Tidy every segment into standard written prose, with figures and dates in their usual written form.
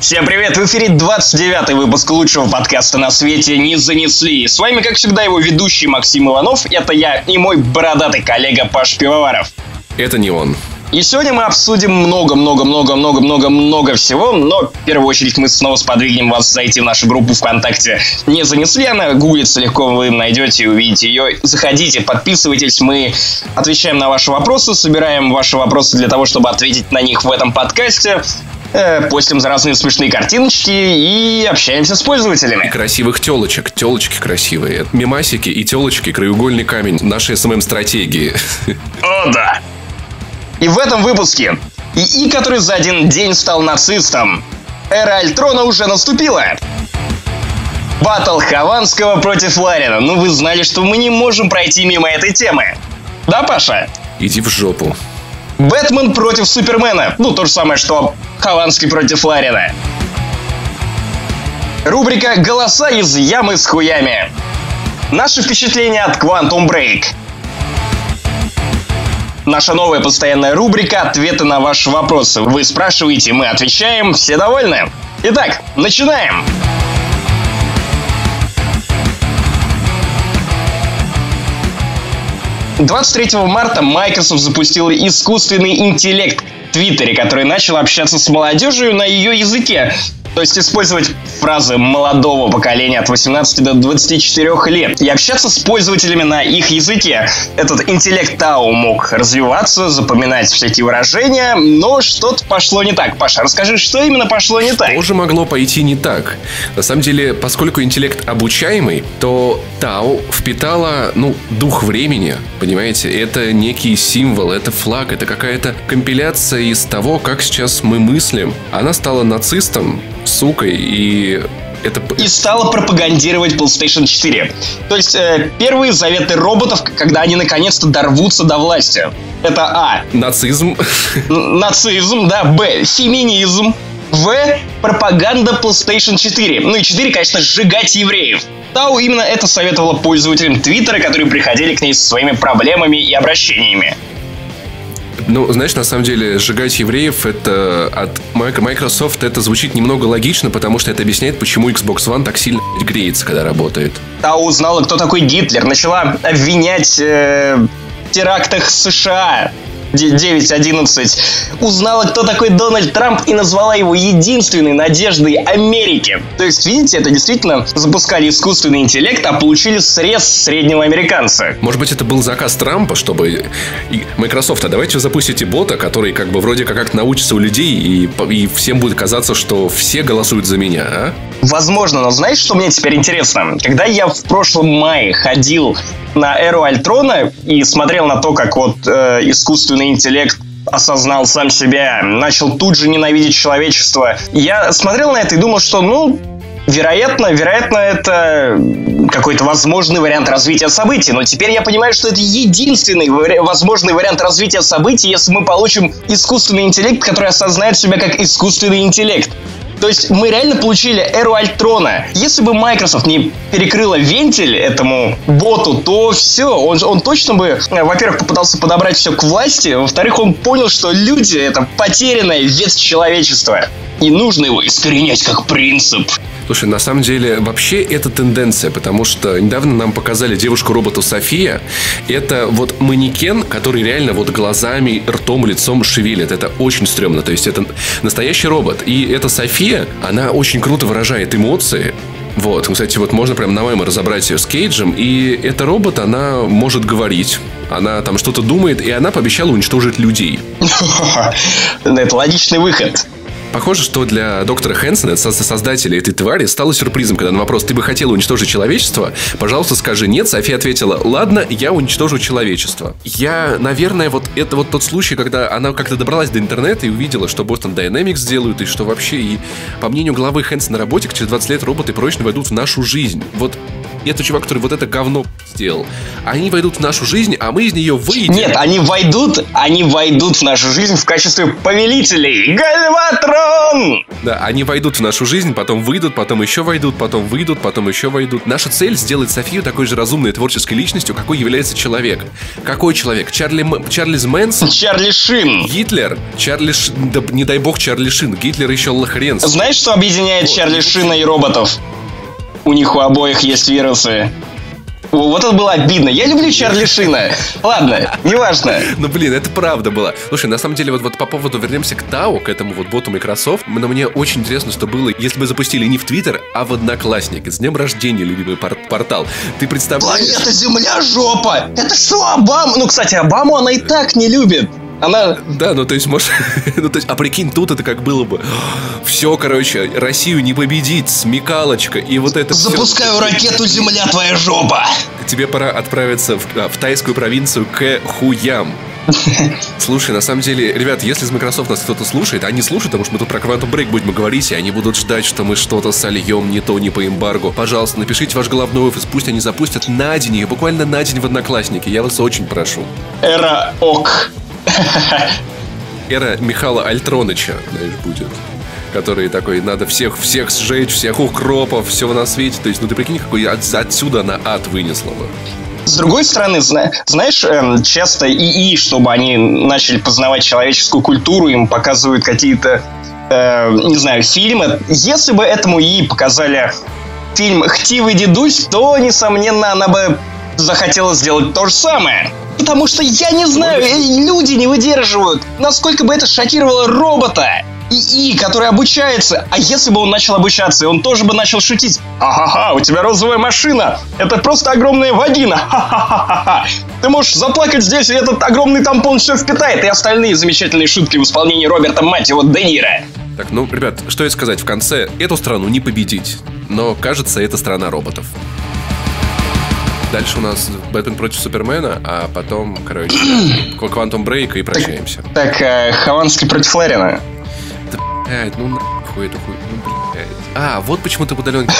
Всем привет! В эфире 29-й выпуск лучшего подкаста на свете «Не занесли». С вами, как всегда, его ведущий Максим Иванов. Это я и мой бородатый коллега Паш Пивоваров. Это не он. И сегодня мы обсудим много всего, но в первую очередь мы снова сподвигнем вас зайти в нашу группу ВКонтакте «Не занесли». Она гуглится легко, вы найдете и увидите ее. Заходите, подписывайтесь, мы отвечаем на ваши вопросы, собираем ваши вопросы для того, чтобы ответить на них в этом подкасте. Постим разные смешные картиночки и общаемся с пользователями. И красивых телочек. Телочки красивые. Мемасики и телочки — краеугольный камень нашей СММ-стратегии. О, да. И в этом выпуске ИИ, который за один день стал нацистом. Эра Альтрона уже наступила. Баттл Хованского против Ларина. Ну, вы знали, что мы не можем пройти мимо этой темы. Да, Паша? Иди в жопу. Бэтмен против Супермена. Ну, то же самое, что Хованский против Ларина. Рубрика «Голоса из ямы с хуями». Наши впечатления от Quantum Break. Наша новая постоянная рубрика «Ответы на ваши вопросы». Вы спрашиваете, мы отвечаем. Все довольны? Итак, начинаем! – 23 марта Microsoft запустила искусственный интеллект в Твиттере, который начал общаться с молодежью на ее языке. То есть использовать фразы молодого поколения от 18 до 24 лет и общаться с пользователями на их языке. Этот интеллект Тау мог развиваться, запоминать всякие выражения, но что-то пошло не так. Паша, расскажи, что именно пошло не так? Что же могло пойти не так? На самом деле, поскольку интеллект обучаемый, то Тау впитала, дух времени, понимаете? Это некий символ, это флаг, это какая-то компиляция из того, как сейчас мы мыслим. Она стала нацистом, сукой, и стала пропагандировать PlayStation 4. То есть первые заветы роботов, когда они наконец-то дорвутся до власти. Это А. Нацизм. Нацизм, да. Б. Феминизм. В. Пропаганда PlayStation 4. Ну и 4, конечно, сжигать евреев. Тау именно это советовала пользователям Твиттера, которые приходили к ней со своими проблемами и обращениями. Знаешь, на самом деле, сжигать евреев это от Microsoft это звучит немного логично, потому что это объясняет, почему Xbox One так сильно греется, когда работает. Тау узнала, кто такой Гитлер, начала обвинять в терактах США 9/11, узнала, кто такой Дональд Трамп, и назвала его единственной надеждой Америки. То есть, видите, это действительно запускали искусственный интеллект, а получили срез среднего американца. Может быть, это был заказ Трампа, чтобы Microsoft, давайте вы запустите бота, который вроде как научится у людей, и всем будет казаться, что все голосуют за меня, а? Возможно, но знаешь, что мне теперь интересно? Когда я в прошлом мае ходил на эру Альтрона и смотрел на то, как искусственный интеллект осознал сам себя, начал тут же ненавидеть человечество, я смотрел на это и думал, что, вероятно, это какой-то возможный вариант развития событий. Но теперь я понимаю, что это единственный возможный вариант развития событий, если мы получим искусственный интеллект, который осознает себя как искусственный интеллект. То есть мы реально получили эру Альтрона. Если бы Microsoft не перекрыла вентиль этому боту, то все, он точно бы, во-первых, попытался подобрать все к власти, во-вторых, он понял, что люди — это потерянная ветвь человечества, и нужно его искоренять как принцип. Слушай, на самом деле, вообще это тенденция, потому что недавно нам показали девушку-робота София. Это манекен, который реально глазами, ртом, лицом шевелит. Это очень стрёмно. То есть это настоящий робот. И эта София, она очень круто выражает эмоции. Кстати, можно прям на мемо разобрать ее с Кейджем. И эта робот, она может говорить. Она там что-то думает, и она пообещала уничтожить людей. Это логичный выход. Похоже, что для доктора Хэнсона, создателя этой твари, стало сюрпризом, когда на вопрос: ты бы хотела уничтожить человечество? Пожалуйста, скажи нет. София ответила: ладно, я уничтожу человечество. Наверное, это тот случай, когда она как-то добралась до интернета и увидела, что Boston Dynamics делают, и что вообще, и по мнению главы Хэнсона Роботик, через 20 лет роботы прочно войдут в нашу жизнь. это чувак, который вот это говно сделал. Они войдут в нашу жизнь, а мы из нее выйдем. Нет, они войдут в нашу жизнь в качестве повелителей. Гальватрон! Да, они войдут в нашу жизнь, потом выйдут, потом еще войдут, потом выйдут, потом еще войдут. Наша цель — сделать Софию такой же разумной творческой личностью, какой является человек. Какой человек? Чарльз Мэнсон? Чарли Шин. Гитлер? Да не дай бог Чарли Шин. Гитлер еще хрен. Знаешь, что объединяет Чарли Шина и роботов? У них у обоих есть вирусы. Вот это было обидно. Я люблю Чарли Шина. Ладно, неважно. Ну, блин, это правда было. Слушай, на самом деле, вот по поводу, вернемся к Тау, к этому вот боту Microsoft. Но мне очень интересно, что было, если бы запустили не в Твиттер, а в Одноклассники. С днем рождения, любимый портал. Ты представляешь? Планета Земля, жопа! Это что, Обама? Ну, кстати, Обаму она и так не любит. Она... Да, ну то есть, может... ну, то есть, а прикинь, тут это как было бы... Все, короче, Россию не победить, смекалочка, и вот это Запускаю ракету, Земля, твоя жопа! Тебе пора отправиться в тайскую провинцию Кэхуям. Слушай, на самом деле, ребят, если из Microsoft нас кто-то слушает, они слушают, потому что мы тут про Quantum Break будем говорить, и они будут ждать, что мы что-то сольем не то, не по эмбарго. Пожалуйста, напишите ваш головной офис, пусть они запустят на день ее, буквально на день в Одноклассники. Я вас очень прошу. Эра ок. Эра Михаила Альтроныча, знаешь, будет. Который такой, надо всех сжечь, всех укропов, все на свете. То есть, ну ты прикинь, какой отсюда она ад вынесла бы. С другой стороны, знаешь, часто ИИ, чтобы они начали познавать человеческую культуру, им показывают какие-то, не знаю, фильмы. Если бы этому ИИ показали фильм «Хтивый дедусь», то, несомненно, она бы захотела сделать то же самое. Потому что, я не знаю, люди не выдерживают, насколько бы это шокировало робота. ИИ, который обучается. А если бы он начал обучаться, и он тоже бы начал шутить: «Ха-ха-ха, у тебя розовая машина. Это просто огромная вагина. Ха-ха-ха-ха. Ты можешь заплакать здесь, и этот огромный тампон все впитает». И остальные замечательные шутки в исполнении Роберта, мать его, Де Ниро. Так, ну, ребят, что и сказать. В конце эту страну не победить. Но, кажется, это страна роботов. Дальше у нас Бэтмен против Супермена, а потом, короче, Quantum Break и прощаемся. Так, Хованский против Ларина. Да, блядь, ну нахуй эту хуй, ну, блядь. А, вот почему ты в удаленке.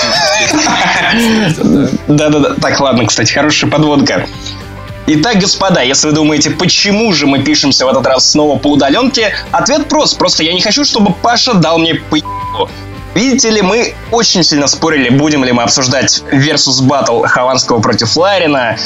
Да-да-да. Так, ладно, кстати, хорошая подводка. Итак, господа, если вы думаете, почему же мы пишемся в этот раз снова по удаленке, ответ прост. Просто я не хочу, чтобы Паша дал мне по***у. Видите ли, мы очень сильно спорили, будем ли мы обсуждать versus battle Хованского против Ларина,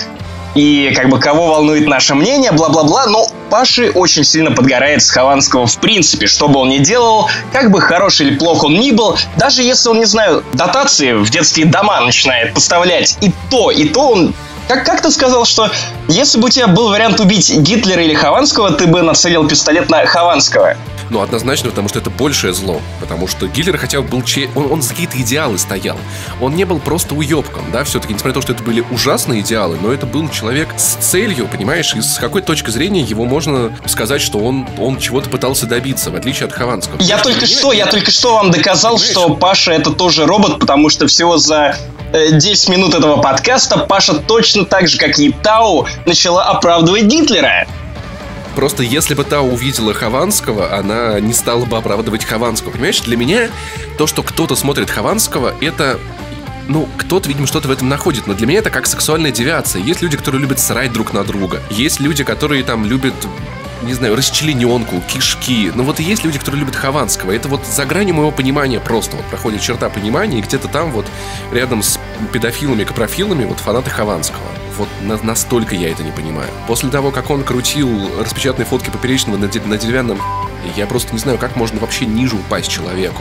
и как бы кого волнует наше мнение, бла-бла-бла, но Паши очень сильно подгорает с Хованского в принципе, что бы он ни делал, как бы хороший или плох он ни был, даже если он, не знаю, дотации в детские дома начинает поставлять, и то он... Как ты сказал, что если бы у тебя был вариант убить Гитлера или Хованского, ты бы нацелил пистолет на Хованского? Ну, однозначно, потому что это большее зло. Потому что Гитлер хотя бы был... Он за какие-то идеалы стоял. Он не был просто уебком, да, все-таки. Несмотря на то, что это были ужасные идеалы, но это был человек с целью, понимаешь? И с какой точки зрения его можно сказать, что он чего-то пытался добиться, в отличие от Хованского. Я только что вам доказал, понимаешь? Что Паша это тоже робот, потому что всего за 10 минут этого подкаста Паша точно так же, как и Тау, начала оправдывать Гитлера. Просто если бы Тау увидела Хованского, она не стала бы оправдывать Хованского. Понимаешь, для меня то, что кто-то смотрит Хованского, это... Ну, кто-то, видимо, что-то в этом находит. Но для меня это как сексуальная девиация. Есть люди, которые любят срать друг на друга. Есть люди, которые там любят... не знаю, расчлененку, кишки. Но вот и есть люди, которые любят Хованского. Это вот за гранью моего понимания просто. Вот проходит черта понимания, и где-то там вот рядом с педофилами, капрофилами вот фанаты Хованского. Вот настолько я это не понимаю. После того, как он крутил распечатанные фотки Поперечного на деревянном, я просто не знаю, как можно вообще ниже упасть человеку.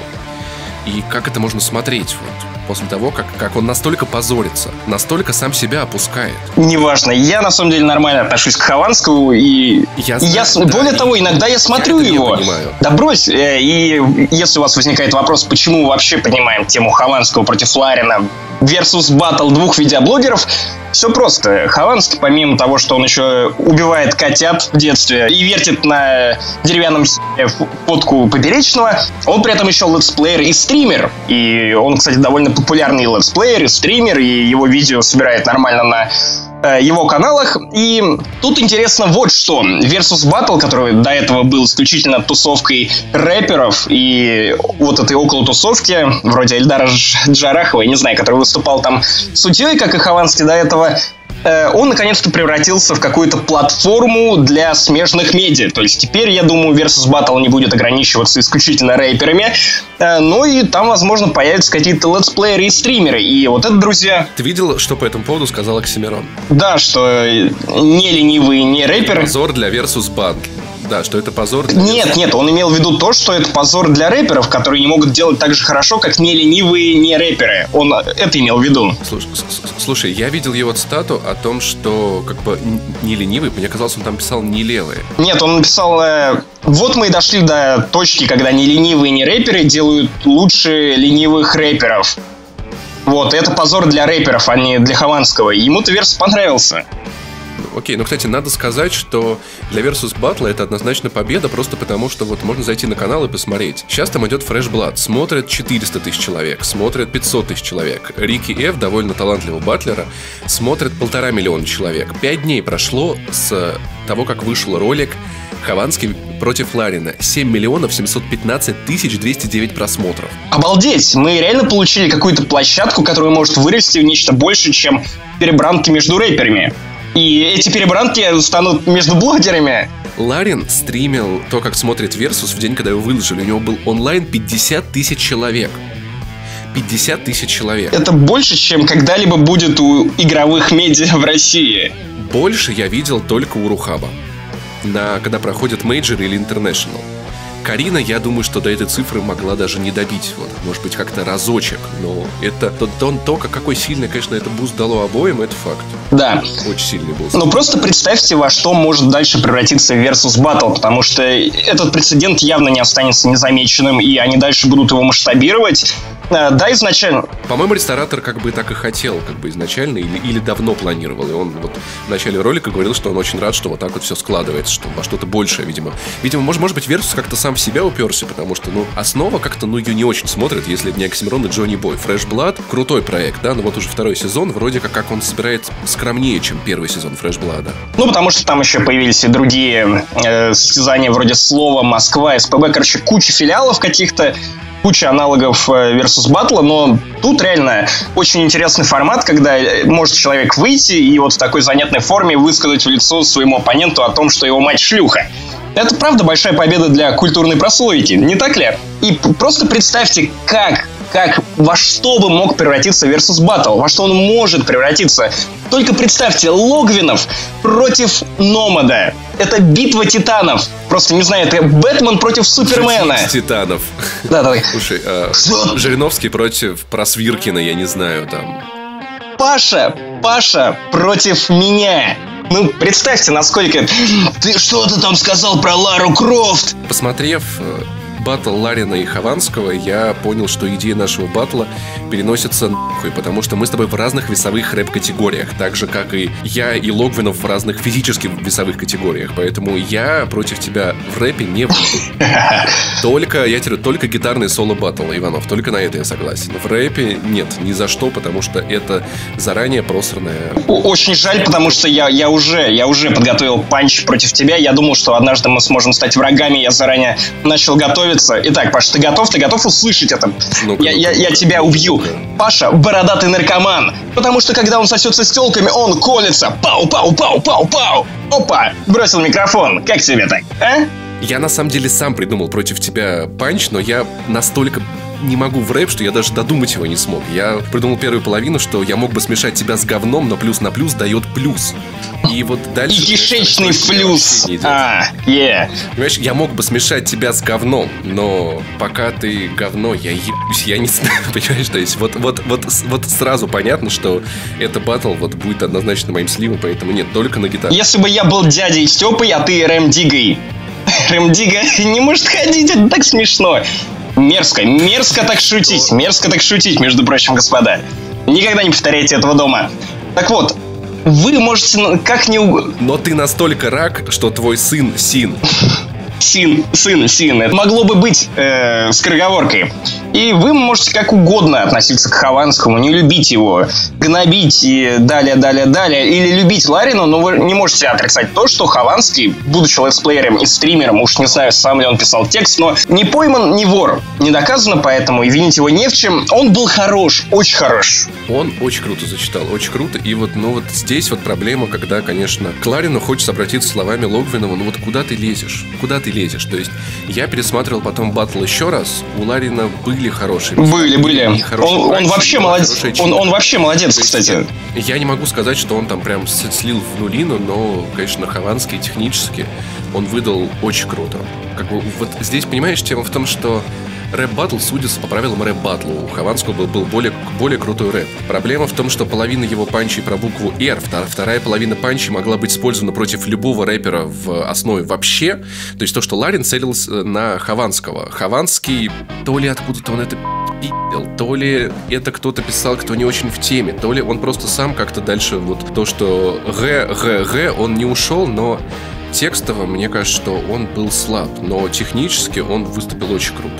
И как это можно смотреть вот после того, как он настолько позорится, настолько сам себя опускает. Неважно, я на самом деле нормально отношусь к Хованскому, и более того, иногда я смотрю его. Да брось, и если у вас возникает вопрос, почему мы вообще поднимаем тему Хованского против Ларина versus battle двух видеоблогеров, все просто. Хованский, помимо того, что он еще убивает котят в детстве и вертит на деревянном фотку Поперечного, он при этом еще летсплеер и стример. И он, кстати, довольно популярный летсплеер и стример, и его видео собирает нормально на его каналах. И тут интересно вот что. Versus Battle, который до этого был исключительно тусовкой рэперов и вот этой около тусовки, вроде Эльдара Джарахова, я не знаю, который выступал там судьей, как и Хованский до этого, он наконец-то превратился в какую-то платформу для смежных медиа. То есть теперь, я думаю, Versus Battle не будет ограничиваться исключительно рэперами, но и там, возможно, появятся какие-то летсплееры и стримеры. И вот это, друзья... Ты видел, что по этому поводу сказал Оксимирон? Да, что не ленивые, не рэперы... Позор для Versus Battle. Да, что это позор для... Нет, он имел в виду то, что это позор для рэперов, которые не могут делать так же хорошо, как не ленивые, не рэперы. Он это имел в виду. Слушай, я видел его цитату о том, что как бы не ленивый, мне казалось, он там писал не левые. Нет, он написал, вот мы и дошли до точки, когда не ленивые, не рэперы делают лучше ленивых рэперов. Вот, это позор для рэперов, а не для Хованского. Ему-то верс понравился. Окей, но, кстати, надо сказать, что для Versus Battle это однозначно победа, просто потому что вот можно зайти на канал и посмотреть. Сейчас там идет Fresh Blood, смотрят 400 тысяч человек, смотрят 500 тысяч человек. Рики Ф, довольно талантливого батлера, смотрят 1,5 миллиона человек. 5 дней прошло с того, как вышел ролик Хованский против Ларина. 7 миллионов 715 тысяч 209 просмотров. Обалдеть! Мы реально получили какую-то площадку, которая может вырасти в нечто больше, чем перебранки между рэперами. И эти перебранки станут между блогерами. Ларин стримил то, как смотрит Versus в день, когда его выложили. У него был онлайн 50 тысяч человек. 50 тысяч человек. Это больше, чем когда-либо будет у игровых медиа в России. Больше я видел только у Рухаба. Когда проходят мейджор или интернешнл. Карина, я думаю, что до этой цифры могла даже не добить. Вот, может быть, как-то разочек. Но это какой сильный, конечно, это буст дало обоим, это факт. Да. Очень сильный буст. Ну, просто представьте, во что может дальше превратиться Versus Battle, потому что этот прецедент явно не останется незамеченным, и они дальше будут его масштабировать. Да, изначально. По-моему, ресторатор как бы так и хотел, как бы изначально, или давно планировал. И он вот в начале ролика говорил, что он очень рад, что вот так вот все складывается, что во что-то большее, видимо. Видимо, может быть, Versus как-то сам в себя уперся, потому что, основа как-то, ее не очень смотрят, если это не Оксимирон и Джонни Бой. Fresh Blood — крутой проект, да, но вот уже второй сезон, вроде как он собирает скромнее, чем первый сезон Fresh Blood. Потому что там еще появились и другие состязания вроде Слова, Москва, СПБ, короче, куча филиалов каких-то, куча аналогов Versus Battle, но тут реально очень интересный формат, когда может человек выйти и вот в такой занятной форме высказать в лицо своему оппоненту о том, что его мать шлюха. Это правда большая победа для культурной прослойки, не так ли? И просто представьте, во что бы мог превратиться Versus Battle, во что он может превратиться. Только представьте, Логвинов против Номада. Это битва титанов. Просто, не знаю, это Бэтмен против Супермена. Титанов. Да. Слушай, Жириновский против Просвиркина, я не знаю, там. Паша против меня. Представьте, насколько... Ты что-то там сказал про Лару Крофт? Посмотрев баттл Ларина и Хованского, я понял, что идея нашего баттла переносится нахуй, потому что мы с тобой в разных весовых рэп-категориях, так же, как и я и Логвинов в разных физических весовых категориях, поэтому я против тебя в рэпе не буду. Только гитарный соло-баттл, Иванов, только на это я согласен. В рэпе нет, ни за что, потому что это заранее просранное. Очень жаль, потому что я уже подготовил панч против тебя, я думал, что однажды мы сможем стать врагами, я заранее начал готовиться. Итак, Паша, ты готов услышать это? Я тебя убью. Паша — бородатый наркоман. Потому что, когда он сосется с тёлками, он колется. Пау-пау-пау-пау-пау. Опа, бросил микрофон. Как тебе так, а? Я, на самом деле, сам придумал против тебя панч, но я настолько не могу в рэп, что я даже додумать его не смог. Я придумал первую половину, что я мог бы смешать тебя с говном, но плюс на плюс дает плюс. И вот дальше... И кишечный плюс. Понимаешь, я мог бы смешать тебя с говном, но пока ты говно, я ебусь, я не знаю, понимаешь, то есть вот сразу понятно, что это баттл вот будет однозначно моим сливом, поэтому нет, только на гитаре. Если бы я был дядей Степой, а ты Рэм Диггой. Рэм Дигга не может ходить, это так смешно. Мерзко так шутить, между прочим, господа. Никогда не повторяйте этого дома. Так вот, вы можете как не угодно... Но ты настолько рак, что твой сын Син. Син. Это могло бы быть скороговоркой. И вы можете как угодно относиться к Хованскому, не любить его, гнобить и далее. Или любить Ларина, но вы не можете отрицать то, что Хованский, будучи летсплеером и стримером, уж не знаю, сам ли он писал текст, но не пойман, не вор. Не доказано, поэтому и винить его не в чем. Он был хорош, очень хорош. Он очень круто зачитал, очень круто. И вот, здесь вот проблема, когда, конечно, к Ларину хочется обратиться словами Логвинова, куда ты лезешь? Куда ты лезешь? То есть я пересматривал потом батл еще раз. У Ларина были хорошие. Были. Он вообще молодец. Он вообще молодец, кстати. Я не могу сказать, что он там прям слил в нулину, но, конечно, Хованский технически он выдал очень круто. Вот здесь, понимаешь, тема в том, что рэп-баттл судится по правилам рэп-баттлу. У Хованского был более крутой рэп. Проблема в том, что половина его панчей про букву «Р», вторая половина панчей могла быть использована против любого рэпера в основе вообще. То есть то, что Ларин целился на Хованского. Хованский, то ли откуда-то он это пи***л, то ли это кто-то писал, кто не очень в теме, то ли он просто сам как-то дальше вот то, что «г», он не ушел, но текстово, мне кажется, что он был слаб, но технически он выступил очень круто.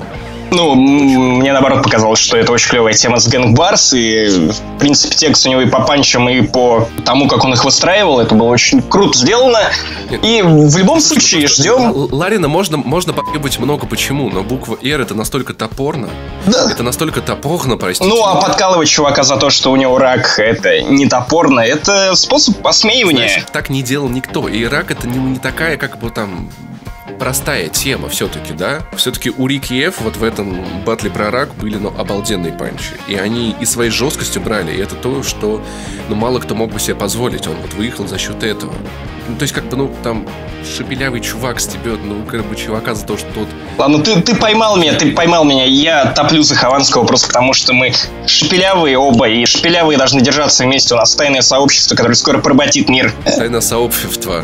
Мне наоборот показалось, что это очень клевая тема с Gang Bars, и в принципе текст у него и по панчам, и по тому, как он их выстраивал, это было очень круто сделано. И в любом случае ждем. Ларина можно потребовать много почему, но буква «Р» это настолько топорно. Да. Это настолько топорно, простите. А подкалывать чувака за то, что у него рак, это не топорно, это способ посмеивания. Знаешь, так не делал никто, и рак это не такая, как бы там простая тема все-таки, да? Все-таки у Рики Ф вот в этом батле про рак были, обалденные панчи. И они и своей жесткостью брали. И это то, что, мало кто мог бы себе позволить. Он вот выехал за счет этого. То есть, там шепелявый чувак стебет, чувака за то, что тот... Ладно, ты поймал меня. Я топлю за Хованского просто потому, что мы шепелявые оба, и шепелявые должны держаться вместе. У нас тайное сообщество, которое скоро поработит мир. Тайное сообщество.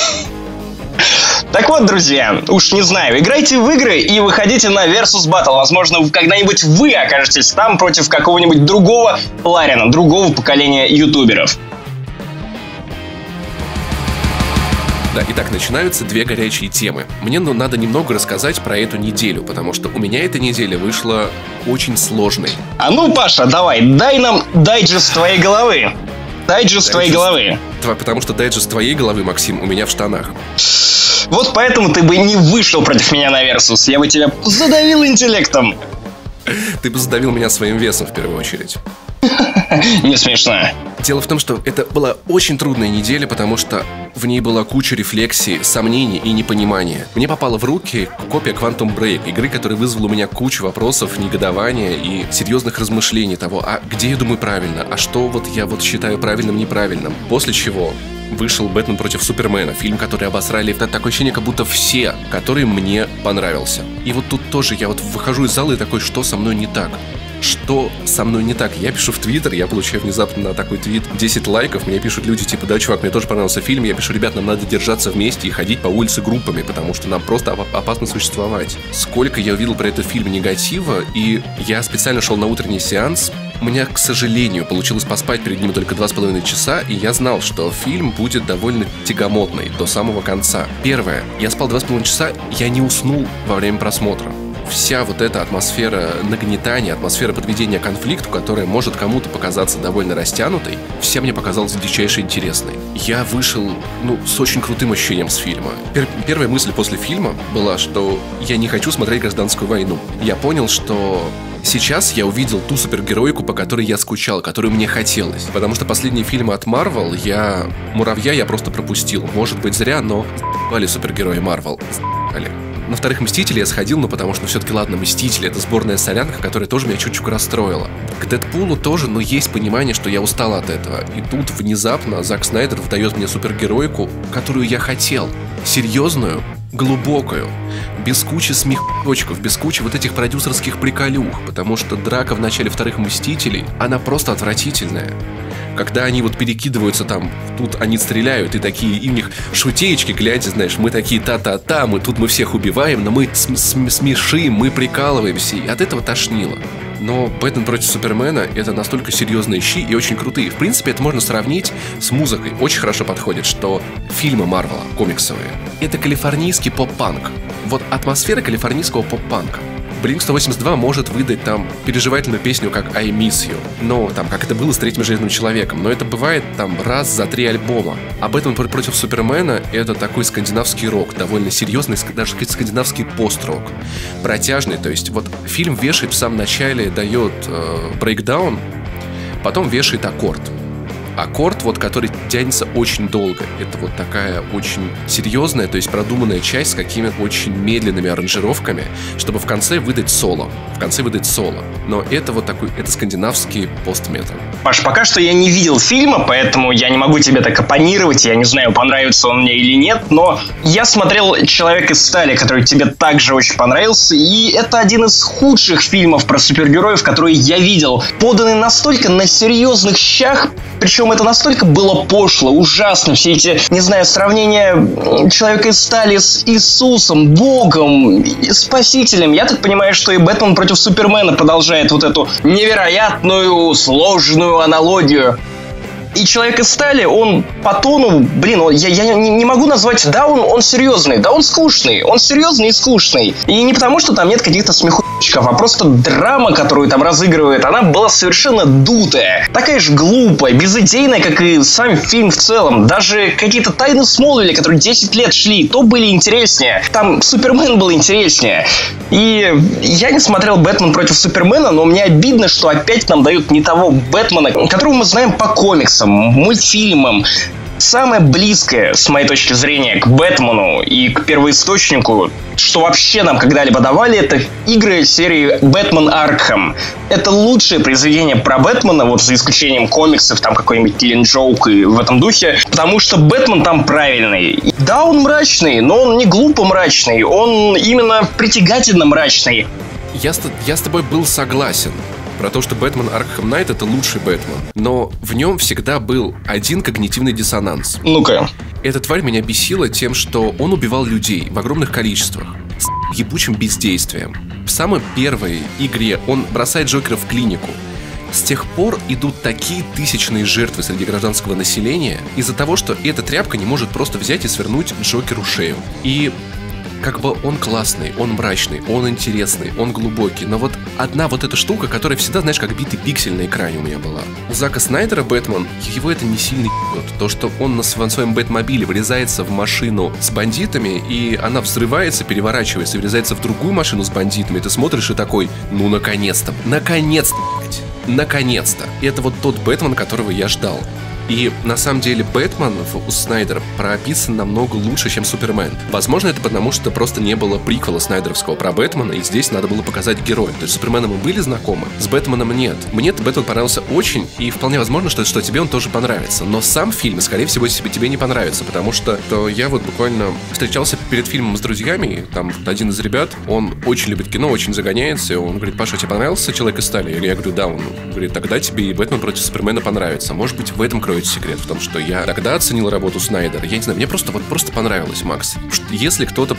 Так вот, друзья, уж не знаю, играйте в игры и выходите на Versus Battle. Возможно, когда-нибудь вы окажетесь там против какого-нибудь другого Ларина, другого поколения ютуберов. Да, итак, начинаются две горячие темы. Мне надо немного рассказать про эту неделю, потому что у меня эта неделя вышла очень сложной. Паша, давай, дай нам дайджест твоей головы. Дайджест твоей головы. Потому что дайджест твоей головы, Максим, у меня в штанах. Вот поэтому ты бы не вышел против меня на Версус. Я бы тебя задавил интеллектом. Ты бы задавил меня своим весом в первую очередь. Не смешно. Дело в том, что это была очень трудная неделя, потому что в ней была куча рефлексий, сомнений и непонимания. Мне попала в руки копия Quantum Break, игры, которая вызвала у меня кучу вопросов, негодования и серьезных размышлений того, а где я думаю правильно, а что я считаю правильным, неправильным. После чего вышел «Бэтмен против Супермена», фильм, который обосрали. Это такое ощущение, как будто все, который мне понравился. И вот тут тоже я выхожу из зала и такой, что со мной не так? Что со мной не так? Я пишу в Твиттер, я получаю внезапно на такой твит 10 лайков, мне пишут люди типа, да, чувак, мне тоже понравился фильм, я пишу, ребят, нам надо держаться вместе и ходить по улице группами, потому что нам просто опасно существовать. Сколько я увидел про этот фильм негатива, и я специально шел на утренний сеанс. У меня, к сожалению, получилось поспать перед ним только 2,5 часа, и я знал, что фильм будет довольно тягомотный до самого конца. Первое, я спал 2,5 часа, я не уснул во время просмотра. Вся вот эта атмосфера нагнетания, атмосфера подведения к конфликту, которая может кому-то показаться довольно растянутой, вся мне показалась дичайше интересной. Я вышел, с очень крутым ощущением с фильма. Первая мысль после фильма была, что я не хочу смотреть «Гражданскую войну». Я понял, что сейчас я увидел ту супергероику, по которой я скучал, которую мне хотелось. Потому что последние фильмы от Marvel «Муравья» я просто пропустил. Может быть зря, но с***ли супергерои Marvel. С***ли. На вторых «Мстителей» я сходил, потому что все-таки, ладно, «Мстители» — это сборная солянка, которая тоже меня чуть-чуть расстроила. К «Дэдпулу» тоже, но есть понимание, что я устал от этого. И тут внезапно Зак Снайдер выдает мне супергероику, которую я хотел. Серьезную, глубокую, без кучи смехочков, без кучи вот этих продюсерских приколюх, потому что драка в начале вторых «Мстителей», она просто отвратительная. Когда они перекидываются там, тут они стреляют, и такие, и у них шутеечки, глядя, знаешь, мы такие та-та-та, мы всех убиваем, но мы смешим, мы прикалываемся, и от этого тошнило. Но «Бэтмен против Супермена» — это настолько серьезные щи и очень крутые. В принципе, это можно сравнить с музыкой. Очень хорошо подходит, что фильмы Марвела, комиксовые, это калифорнийский поп-панк. Вот атмосфера калифорнийского поп-панка. Blink-182 может выдать там переживательную песню, как I Miss You, но там, как это было с Третьим железным человеком, но это бывает там раз за 3 альбома. А Бэтмен против Супермена — это такой скандинавский рок, довольно серьезный, даже скандинавский пост-рок, протяжный, то есть вот фильм вешает в самом начале, дает брейкдаун, потом вешает аккорд. Аккорд, вот, который тянется очень долго. Это вот такая очень серьезная, то есть продуманная часть с какими-то очень медленными аранжировками, чтобы в конце выдать соло. Но это вот такой, это скандинавский пост-метал. Паш, пока что я не видел фильма, поэтому я не могу тебе так оппонировать. Я не знаю, понравится он мне или нет, но я смотрел «Человек из стали», который тебе также очень понравился, и это один из худших фильмов про супергероев, которые я видел. Поданный настолько на серьезных щах, причем это настолько было пошло, ужасно. Все эти, не знаю, сравнения Человека из стали с Иисусом, Богом, Спасителем. Я так понимаю, что и Бэтмен против Супермена продолжает вот эту невероятную, сложную аналогию. И Человек из стали, он по тону, я не могу назвать, да, он серьезный, да, он скучный, он серьезный и скучный. И не потому, что там нет каких-то смехучков, а просто драма, которую там разыгрывает, она была совершенно дутая. Такая же глупая, безыдейная, как и сам фильм в целом. Даже какие-то «Тайны Смолвиля», которые 10 лет шли, то были интереснее. Там Супермен был интереснее. И я не смотрел «Бэтмен против Супермена», но мне обидно, что опять нам дают не того Бэтмена, которого мы знаем по комиксам, мультфильмам. Самое близкое, с моей точки зрения, к Бэтмену и к первоисточнику, что вообще нам когда-либо давали, это игры серии «Бэтмен Аркхэм». Это лучшее произведение про Бэтмена, вот за исключением комиксов, там какой-нибудь Killing Joke и в этом духе, потому что Бэтмен там правильный. Да, он мрачный, но он не глупо мрачный, он именно притягательно мрачный. Я с тобой был согласен про то, что Бэтмен Аркхэм Найт — это лучший Бэтмен. Но в нем всегда был один когнитивный диссонанс. Ну-ка. Эта тварь меня бесила тем, что он убивал людей в огромных количествах с ебучим бездействием. В самой первой игре он бросает Джокера в клинику. С тех пор идут такие тысячные жертвы среди гражданского населения из-за того, что эта тряпка не может просто взять и свернуть Джокеру шею. И как бы он классный, он мрачный, он интересный, он глубокий. Но вот одна вот эта штука, которая всегда, знаешь, как битый пиксель на экране у меня была. У Зака Снайдера Бэтмен, его это не сильно ебет. То, что он на своем Бэтмобиле врезается в машину с бандитами, и она взрывается, переворачивается, врезается в другую машину с бандитами, ты смотришь и такой, ну наконец-то, блядь, наконец-то. И это вот тот Бэтмен, которого я ждал. И на самом деле Бэтмен у Снайдера прописан намного лучше, чем Супермен. Возможно, это потому, что просто не было приквела снайдеровского про Бэтмена, и здесь надо было показать героя. То есть с Суперменом мы были знакомы, с Бэтменом нет. Мне Бэтмен понравился очень, и вполне возможно, что тебе он тоже понравится. Но сам фильм, скорее всего, тебе не понравится, потому что я вот буквально встречался перед фильмом с друзьями, и там один из ребят, он очень любит кино, очень загоняется, и он говорит: Паша, тебе понравился «Человек из стали»? Я говорю: да. Он говорит: тогда тебе и Бэтмен против Супермена понравится. Может быть, в этом кроется секрет, в том, что я тогда оценил работу Снайдера. Я не знаю, мне просто понравилось, Макс. Если кто-то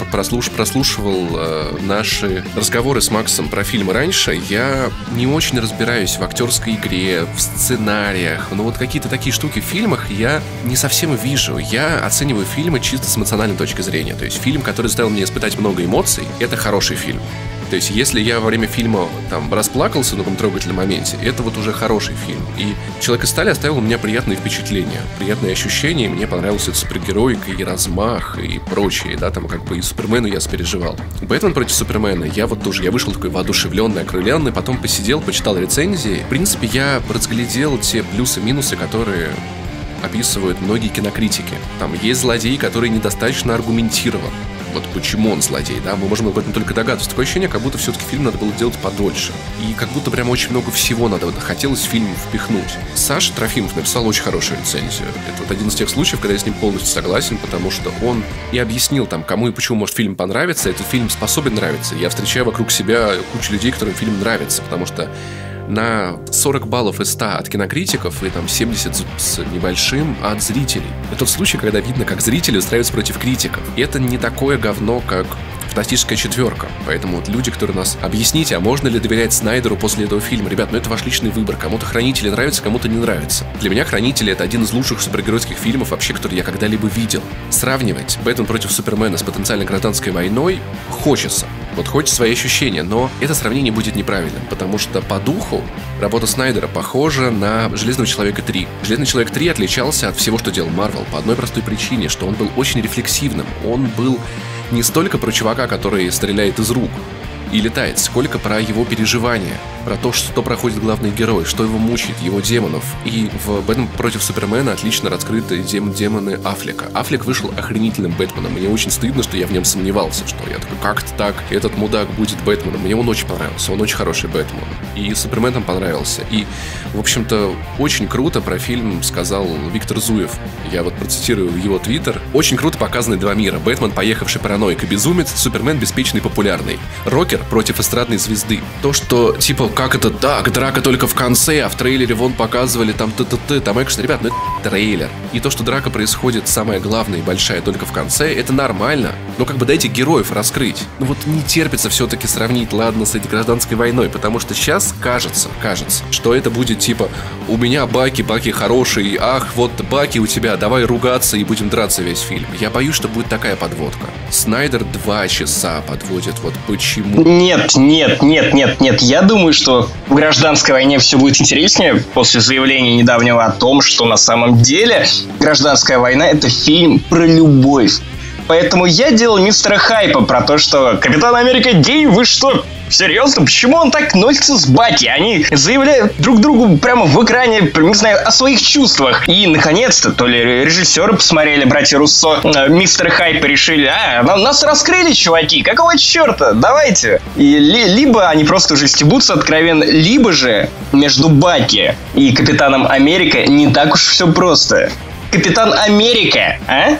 прослушивал наши разговоры с Максом про фильмы раньше, я не очень разбираюсь в актерской игре, в сценариях. Но вот какие-то такие штуки в фильмах я не совсем вижу. Я оцениваю фильмы чисто с эмоциональной точки зрения. То есть фильм, который заставил меня испытать много эмоций, это хороший фильм. То есть, если я во время фильма там расплакался на каком трогательном моменте, это вот уже хороший фильм. И «Человек из стали» оставил у меня приятные впечатления, приятные ощущения. Мне понравился супергероика и размах и прочее, да, там как бы и Супермену я сопереживал. «Бэтмен против Супермена» я вышел такой воодушевленный, окрыленный, потом посидел, почитал рецензии. В принципе, я разглядел те плюсы-минусы, которые описывают многие кинокритики. Там есть злодей, который недостаточно аргументирован. Вот почему он злодей, да, мы можем об этом только догадываться. Такое ощущение, как будто все-таки фильм надо было делать подольше. И как будто прям очень много всего хотелось в фильм впихнуть. Саша Трофимов написал очень хорошую рецензию. Это вот один из тех случаев, когда я с ним полностью согласен, потому что он и объяснил там, кому и почему может фильм понравиться. Этот фильм способен нравиться. Я встречаю вокруг себя кучу людей, которым фильм нравится, потому что на 40 баллов из 100 от кинокритиков и там 70 с небольшим от зрителей. Это тот случай, когда видно, как зрители устраиваются против критиков. И это не такое говно, как «Фантастическая четверка». Поэтому вот люди, которые нас... Объясните, а можно ли доверять Снайдеру после этого фильма? Ребят, это ваш личный выбор. Кому-то «Хранители» нравятся, кому-то не нравится. Для меня «Хранители» — это один из лучших супергеройских фильмов вообще, который я когда-либо видел. Сравнивать «Бэтмен против Супермена» с потенциальной гражданской войной хочется. Вот хочешь свои ощущения, но это сравнение будет неправильным, потому что по духу работа Снайдера похожа на «Железного человека 3». «Железный человек 3» отличался от всего, что делал Марвел, по одной простой причине, что он был очень рефлексивным. Он был не столько про чувака, который стреляет из рук и летает, сколько про его переживания, про то, что проходит главный герой, что его мучает, его демонов. И в «Бэтмен против Супермена» отлично раскрыты демоны Аффлека. Аффлек вышел охренительным Бэтменом. Мне очень стыдно, что я в нем сомневался, что я такой, как-то так, этот мудак будет Бэтменом. Мне он очень понравился, он очень хороший Бэтмен. И Супермен там понравился. И, в общем-то, очень круто про фильм сказал Виктор Зуев. Я вот процитирую его твиттер. Очень круто показаны два мира. Бэтмен, поехавший параноик и безумец, Супермен, беспечный и популярный. Рокер против эстрадной звезды. То, что, типа, как это так, драка только в конце, а в трейлере вон показывали там т-т-т, там экшен, ребят, ну это трейлер. И то, что драка происходит самая главная и большая только в конце, это нормально. Но как бы дайте героев раскрыть. Ну вот не терпится все-таки сравнить, ладно, с этой гражданской войной, потому что сейчас кажется, что это будет типа, у меня Баки хороший, ах, вот Баки у тебя, давай ругаться и будем драться весь фильм. Я боюсь, что будет такая подводка. Снайдер 2 часа подводит, вот почему? Нет. Я думаю, что в «Гражданской войне» все будет интереснее после заявления недавнего о том, что на самом деле «Гражданская война» — это фильм про любовь. Поэтому я делал мистера Хайпа про то, что Капитан Америка гей, вы что? Серьезно? Почему он так носится с Баки? Они заявляют друг другу прямо в экране, не знаю, о своих чувствах. И, наконец-то, то ли режиссеры посмотрели, братья Руссо, мистера Хайпа решили, нас раскрыли, чуваки, какого черта? Давайте. И либо они просто уже стебутся откровенно, либо же между Баки и Капитаном Америка не так уж все просто. Капитан Америка,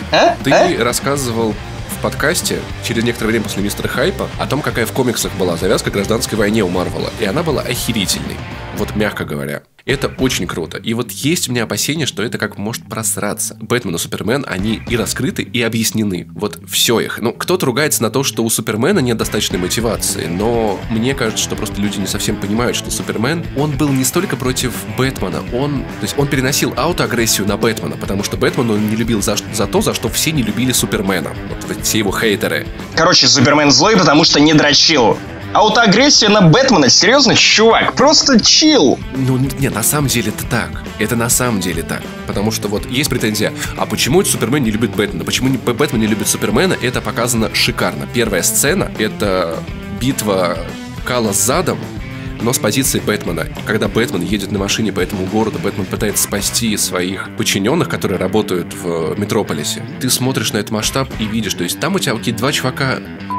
Ты рассказывал в подкасте через некоторое время после мистера Хайпа о том, какая в комиксах была завязка к «Гражданской войне» у Марвела. И она была охерительной. Вот мягко говоря. Это очень круто. И вот есть у меня опасение, что это как может просраться. Бэтмен и Супермен, они и раскрыты, и объяснены. Вот все их. Ну, кто-то ругается на то, что у Супермена нет достаточной мотивации, но мне кажется, что просто люди не совсем понимают, что Супермен, он был не столько против Бэтмена, то есть он переносил аутоагрессию на Бэтмена, потому что Бэтмен он не любил за то, за что все не любили Супермена. Вот все его хейтеры. Короче, Супермен злой, потому что не дрочил. Аутоагрессия на Бэтмена? Серьезно, чувак? Просто чил. Ну, нет, на самом деле это так. Это на самом деле так. Потому что вот есть претензия, а почему Супермен не любит Бэтмена? Почему Бэтмен не любит Супермена? Это показано шикарно. Первая сцена — это битва Кала с задом, но с позиции Бэтмена. И когда Бэтмен едет на машине по этому городу, Бэтмен пытается спасти своих подчиненных, которые работают в Метрополисе. Ты смотришь на этот масштаб и видишь, то есть там у тебя какие-то два чувака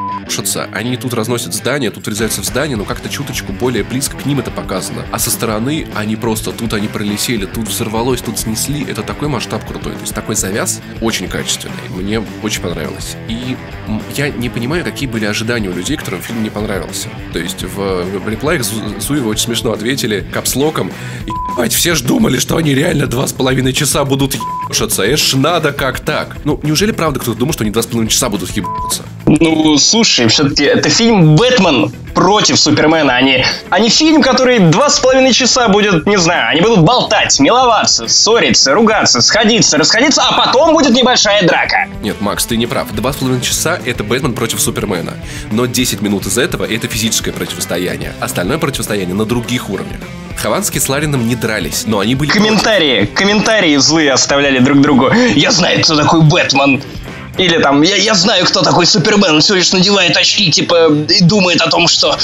они тут разносят здание, тут врезаются в здание, но как-то чуточку более близко к ним это показано. А со стороны они просто, тут они пролетели, тут взорвалось, тут снесли. Это такой масштаб крутой. То есть такой завяз очень качественный. Мне очень понравилось. И я не понимаю, какие были ожидания у людей, которым фильм не понравился. То есть в реплаях Зуева очень смешно ответили капслоком. Ебать, все ж думали, что они реально 2,5 часа будут ебаться. Эш надо как так? Ну, неужели правда кто-то думал, что они 2,5 часа будут ебаться? Ну, слушай, все-таки это фильм «Бэтмен против Супермена», а не фильм, который 2,5 часа будет, не знаю, они будут болтать, миловаться, ссориться, ругаться, сходиться, расходиться, а потом будет небольшая драка. Нет, Макс, ты не прав. 2,5 часа — это Бэтмен против Супермена. Но 10 минут из этого — это физическое противостояние. Остальное противостояние на других уровнях. Хованский с Ларином не дрались, но они были... Комментарии злые оставляли друг другу. Я знаю, кто такой Бэтмен. Или там, я знаю, кто такой Супермен, он всего лишь надевает очки, типа, и думает о том, что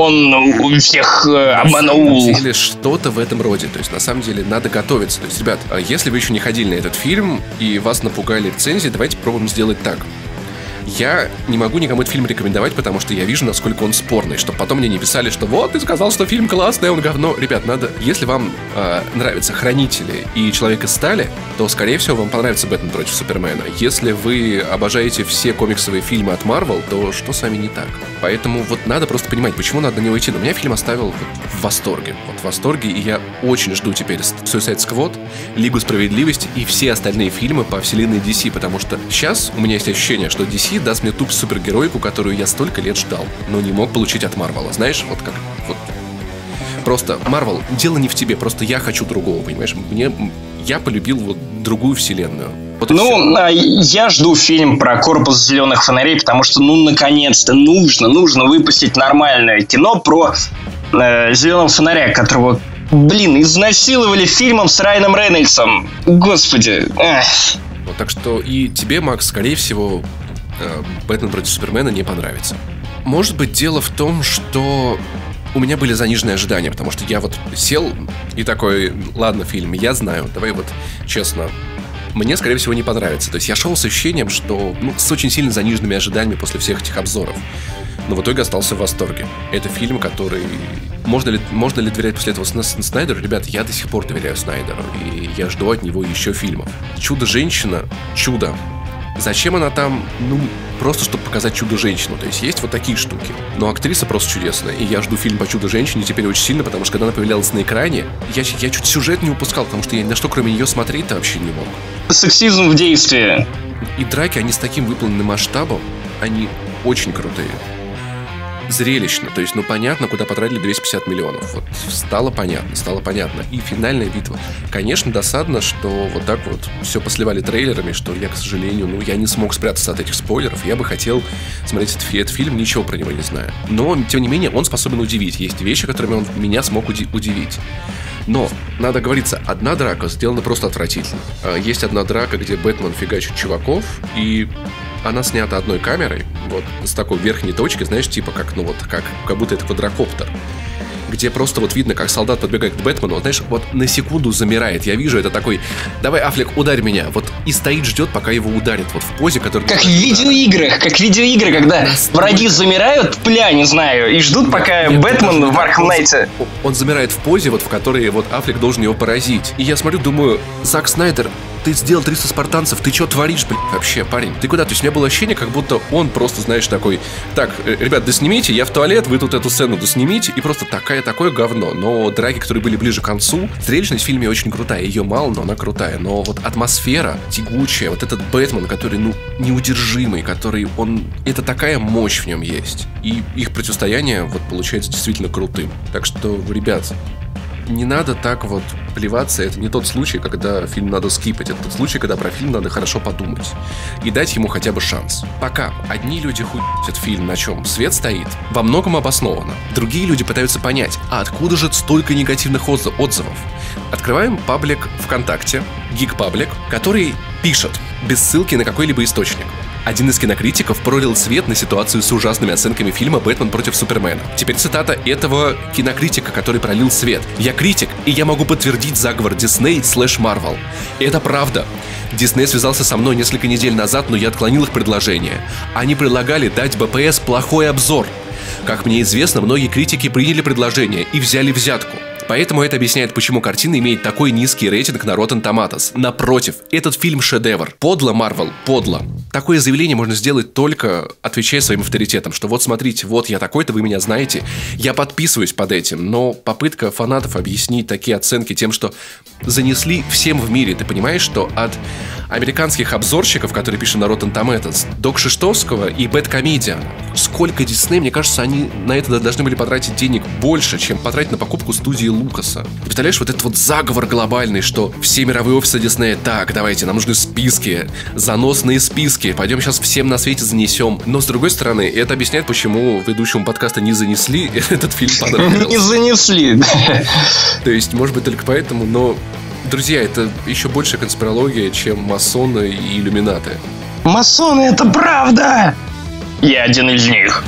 он всех обманул. На самом деле, что-то в этом роде. То есть, на самом деле, надо готовиться. То есть, ребят, если вы еще не ходили на этот фильм и вас напугали рецензии, давайте попробуем сделать так. Я не могу никому этот фильм рекомендовать, потому что я вижу, насколько он спорный, чтобы потом мне не писали, что вот, ты сказал, что фильм классный, а он говно. Ребят, надо... Если вам нравятся «Хранители» и «Человек из стали», то, скорее всего, вам понравится «Бэтмен против Супермена». Если вы обожаете все комиксовые фильмы от Marvel, то что с вами не так? Поэтому вот надо просто понимать, почему надо на него идти. Но меня фильм оставил в восторге. Вот в восторге, и я очень жду теперь Suicide Squad, Лигу Справедливости и все остальные фильмы по вселенной DC, потому что сейчас у меня есть ощущение, что DC даст мне ту супергеройку, которую я столько лет ждал, но не мог получить от Марвела. Знаешь, вот как... Вот. Просто, Марвел, дело не в тебе, просто я хочу другого, понимаешь? Я полюбил вот другую вселенную. Вот я жду фильм про корпус зеленых фонарей, потому что, наконец-то нужно выпустить нормальное кино про зеленого фонаря, которого, изнасиловали фильмом с Райаном Рейнольдсом. Господи. Вот, так что и тебе, Макс, скорее всего, «Бэтмен против Супермена» не понравится. Может быть, дело в том, что у меня были заниженные ожидания, потому что я вот сел и такой: ладно, фильм, я знаю, давай вот честно, мне, скорее всего, не понравится. То есть я шел с ощущением, что с очень сильно заниженными ожиданиями после всех этих обзоров. Но в итоге остался в восторге. Это фильм, который... Можно ли доверять после этого Снайдеру? Ребят, я до сих пор доверяю Снайдеру, и я жду от него еще фильмов. «Чудо-женщина» — чудо. Зачем она там? Просто чтобы показать чудо-женщину. То есть есть вот такие штуки. Но актриса просто чудесная. И я жду фильм по чудо-женщине теперь очень сильно, потому что когда она появлялась на экране, я чуть сюжет не упускал, потому что я ни на что кроме нее смотреть-то вообще не мог. Сексизм в действии. И драки, они с таким выполненным масштабом, они очень крутые. Зрелищно, то есть, понятно, куда потратили 250 миллионов. Вот стало понятно. И финальная битва. Конечно, досадно, что вот так вот все посливали трейлерами, что я, к сожалению, я не смог спрятаться от этих спойлеров. Я бы хотел смотреть этот фильм, ничего про него не знаю. Но, тем не менее, он способен удивить. Есть вещи, которыми он меня смог удивить. Но, надо говориться, одна драка сделана просто отвратительно. Есть одна драка, где Бэтмен фигачит чуваков, и она снята одной камерой, вот с такой верхней точки, знаешь, типа как будто это квадрокоптер, где просто вот видно, как солдат подбегает к Бэтмену, знаешь, вот на секунду замирает. Я вижу, это такой: давай, Аффлек, ударь меня. Вот и стоит, ждет, пока его ударит. Вот в позе, которая... Как в видеоиграх, когда враги замирают, не знаю, и ждут, пока Бэтмен в Аркхем Найте. Он замирает в позе, вот в которой вот Аффлек должен его поразить. И я смотрю, думаю: Зак Снайдер, ты сделал 300 спартанцев, ты что творишь, вообще, парень? Ты куда? То есть у меня было ощущение, как будто он просто, знаешь, такой: так, ребят, доснимите, я в туалет, вы тут эту сцену доснимите, и просто такое говно. Но драки, которые были ближе к концу, зрелищность в фильме очень крутая, ее мало, но она крутая. Но вот атмосфера тягучая, вот этот Бэтмен, который, неудержимый, который это такая мощь в нем есть. И их противостояние вот получается действительно крутым. Так что, ребят, не надо так вот плеваться. Это не тот случай, когда фильм надо скипать. Это тот случай, когда про фильм надо хорошо подумать и дать ему хотя бы шанс. Пока одни люди хуйят фильм, на чем свет стоит, во многом обоснованно. Другие люди пытаются понять, а откуда же столько негативных отзывов. Открываем паблик ВКонтакте, Geek-паблик, который пишет без ссылки на какой-либо источник. Один из кинокритиков пролил свет на ситуацию с ужасными оценками фильма «Бэтмен против Супермена». Теперь цитата этого кинокритика, который пролил свет. «Я критик, и я могу подтвердить заговор Disney/Marvel. Это правда. Disney связался со мной несколько недель назад, но я отклонил их предложение. Они предлагали дать БПС плохой обзор. Как мне известно, многие критики приняли предложение и взяли взятку. Поэтому это объясняет, почему картина имеет такой низкий рейтинг на Rotten Tomatoes. Напротив, этот фильм шедевр. Подло, Marvel, подло. Такое заявление можно сделать только отвечая своим авторитетом, что вот смотрите, вот я такой-то, вы меня знаете, я подписываюсь под этим. Но попытка фанатов объяснить такие оценки тем, что занесли всем в мире. Ты понимаешь, что от американских обзорщиков, которые пишут на Rotten Tomatoes, до Кшиштовского и Bad сколько Disney, мне кажется, они на это должны были потратить денег больше, чем потратить на покупку студии Лукаса. Ты представляешь, вот этот вот заговор глобальный, что все мировые офисы Диснея: так, давайте, нам нужны списки, заносные списки, пойдем сейчас всем на свете занесем. Но, с другой стороны, это объясняет, почему ведущему подкаста не занесли этот фильм понравился. Не занесли. То есть, может быть, только поэтому, но, друзья, это еще больше конспирология, чем масоны и иллюминаты. Масоны — это правда! Я один из них.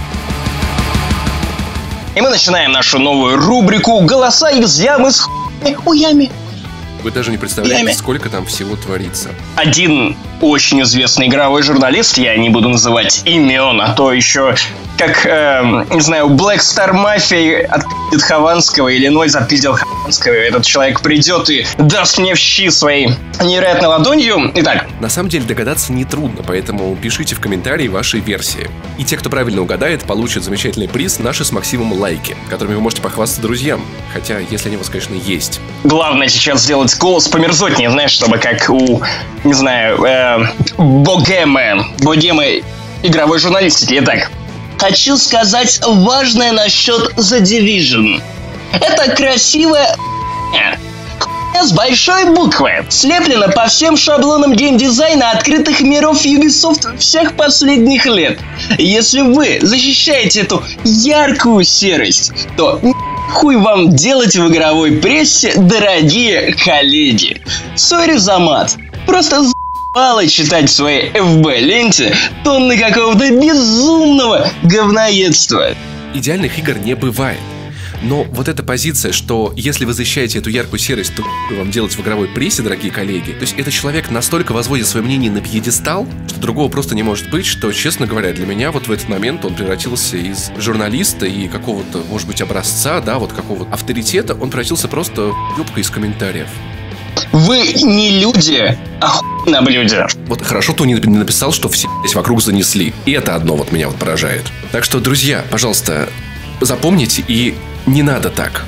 И мы начинаем нашу новую рубрику «Голоса из ямы с хуями». Вы даже не представляете, сколько там всего творится. Один очень известный игровой журналист, я не буду называть имен, а то еще как, не знаю, Black Star Mafia отпиздит Хованского, Иллинойс отпиздил Хованского, этот человек придет и даст мне в щи своей невероятной ладонью. Итак. На самом деле догадаться нетрудно, поэтому пишите в комментарии ваши версии. И те, кто правильно угадает, получат замечательный приз, наши с Максимом лайки, которыми вы можете похвастаться друзьям. Хотя, если они у вас, конечно, есть. Главное сейчас сделать голос померзотнее, знаешь, чтобы как у, не знаю, богемы игровой журналистики. Итак. Хочу сказать важное насчет The Division. Это красивая с большой буквы. Слеплено по всем шаблонам геймдизайна открытых миров Ubisoft всех последних лет. Если вы защищаете эту яркую серость, то хуй вам делать в игровой прессе, дорогие коллеги. Сори за мат. Просто мало читать в своей FB-ленте тонны какого-то безумного говноедства. Идеальных игр не бывает. Но вот эта позиция, что если вы защищаете эту яркую серость, то вам делать в игровой прессе, дорогие коллеги. То есть этот человек настолько возводит свое мнение на пьедестал, что другого просто не может быть, что, честно говоря, для меня вот в этот момент он превратился из журналиста и какого-то, может быть, образца, да, вот какого-то авторитета, он превратился просто в ёбка из комментариев. Вы не люди, а хуй на блюде. Вот хорошо, кто не написал, что все здесь вокруг занесли. И это одно вот меня вот поражает. Так что, друзья, пожалуйста, запомните и не надо так.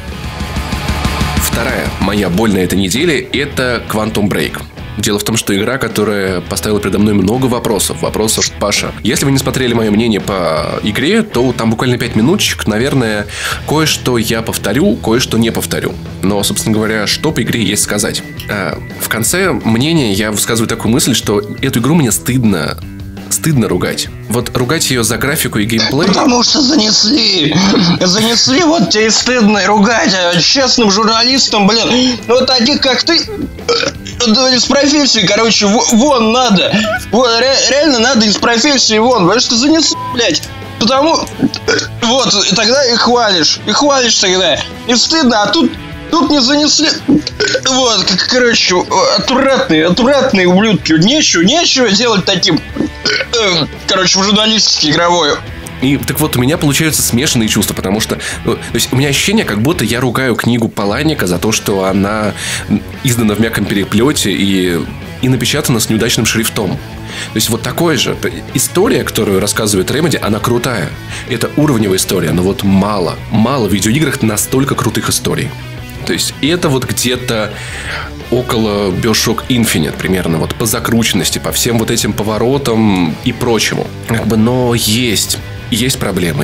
Вторая моя боль на этой неделе — это Quantum Break. Дело в том, что игра, которая поставила передо мной много вопросов. Паша, если вы не смотрели мое мнение по игре, то там буквально 5 минуточек, наверное, кое-что я повторю, кое-что не повторю. Но, собственно говоря, что по игре есть сказать. В конце мнения я высказываю такую мысль, что эту игру мне стыдно ругать. Вот ругать ее за графику и геймплей. Потому что занесли, вот тебе и стыдно и ругать честным журналистам, блин. Вот таких, как ты, из профессии, короче, вон надо. Вот, реально надо из профессии вон, потому что занесли, блядь. Потому, вот, и тогда и хвалишь тогда. И стыдно, а тут не занесли. Вот, короче, отвратные ублюдки. Нечего делать таким, короче, в журналистике игровой. И так вот, у меня получаются смешанные чувства, потому что, то есть, у меня ощущение, как будто я ругаю книгу Паланика за то, что она издана в мягком переплете и напечатана с неудачным шрифтом. То есть вот такое же. История, которую рассказывает Remedy, она крутая. Это уровневая история, но вот мало в видеоиграх настолько крутых историй. То есть это вот где-то около BioShock Infinite примерно, вот по закрученности, по всем вот этим поворотам и прочему. Но есть проблемы.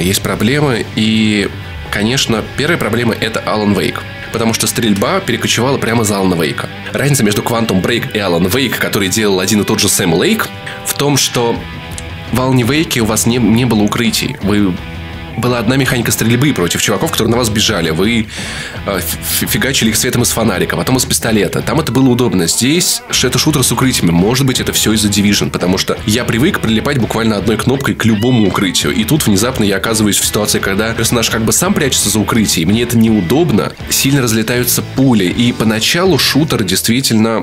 И, конечно, первая проблема — это Alan Wake. Потому что стрельба перекочевала прямо за Алана Вейка. Разница между Quantum Break и Alan Wake, который делал один и тот же Сэм Лейк, в том, что в Алане Вейке у вас не было укрытий. Была одна механика стрельбы против чуваков, которые на вас бежали. Вы фигачили их светом из фонарика, потом из пистолета. Там это было удобно. Здесь это шутер с укрытиями. Может быть, это все из-за Division, потому что я привык прилипать буквально одной кнопкой к любому укрытию. И тут внезапно я оказываюсь в ситуации, когда персонаж как бы сам прячется за укрытием. Мне это неудобно. Сильно разлетаются пули. И поначалу шутер действительно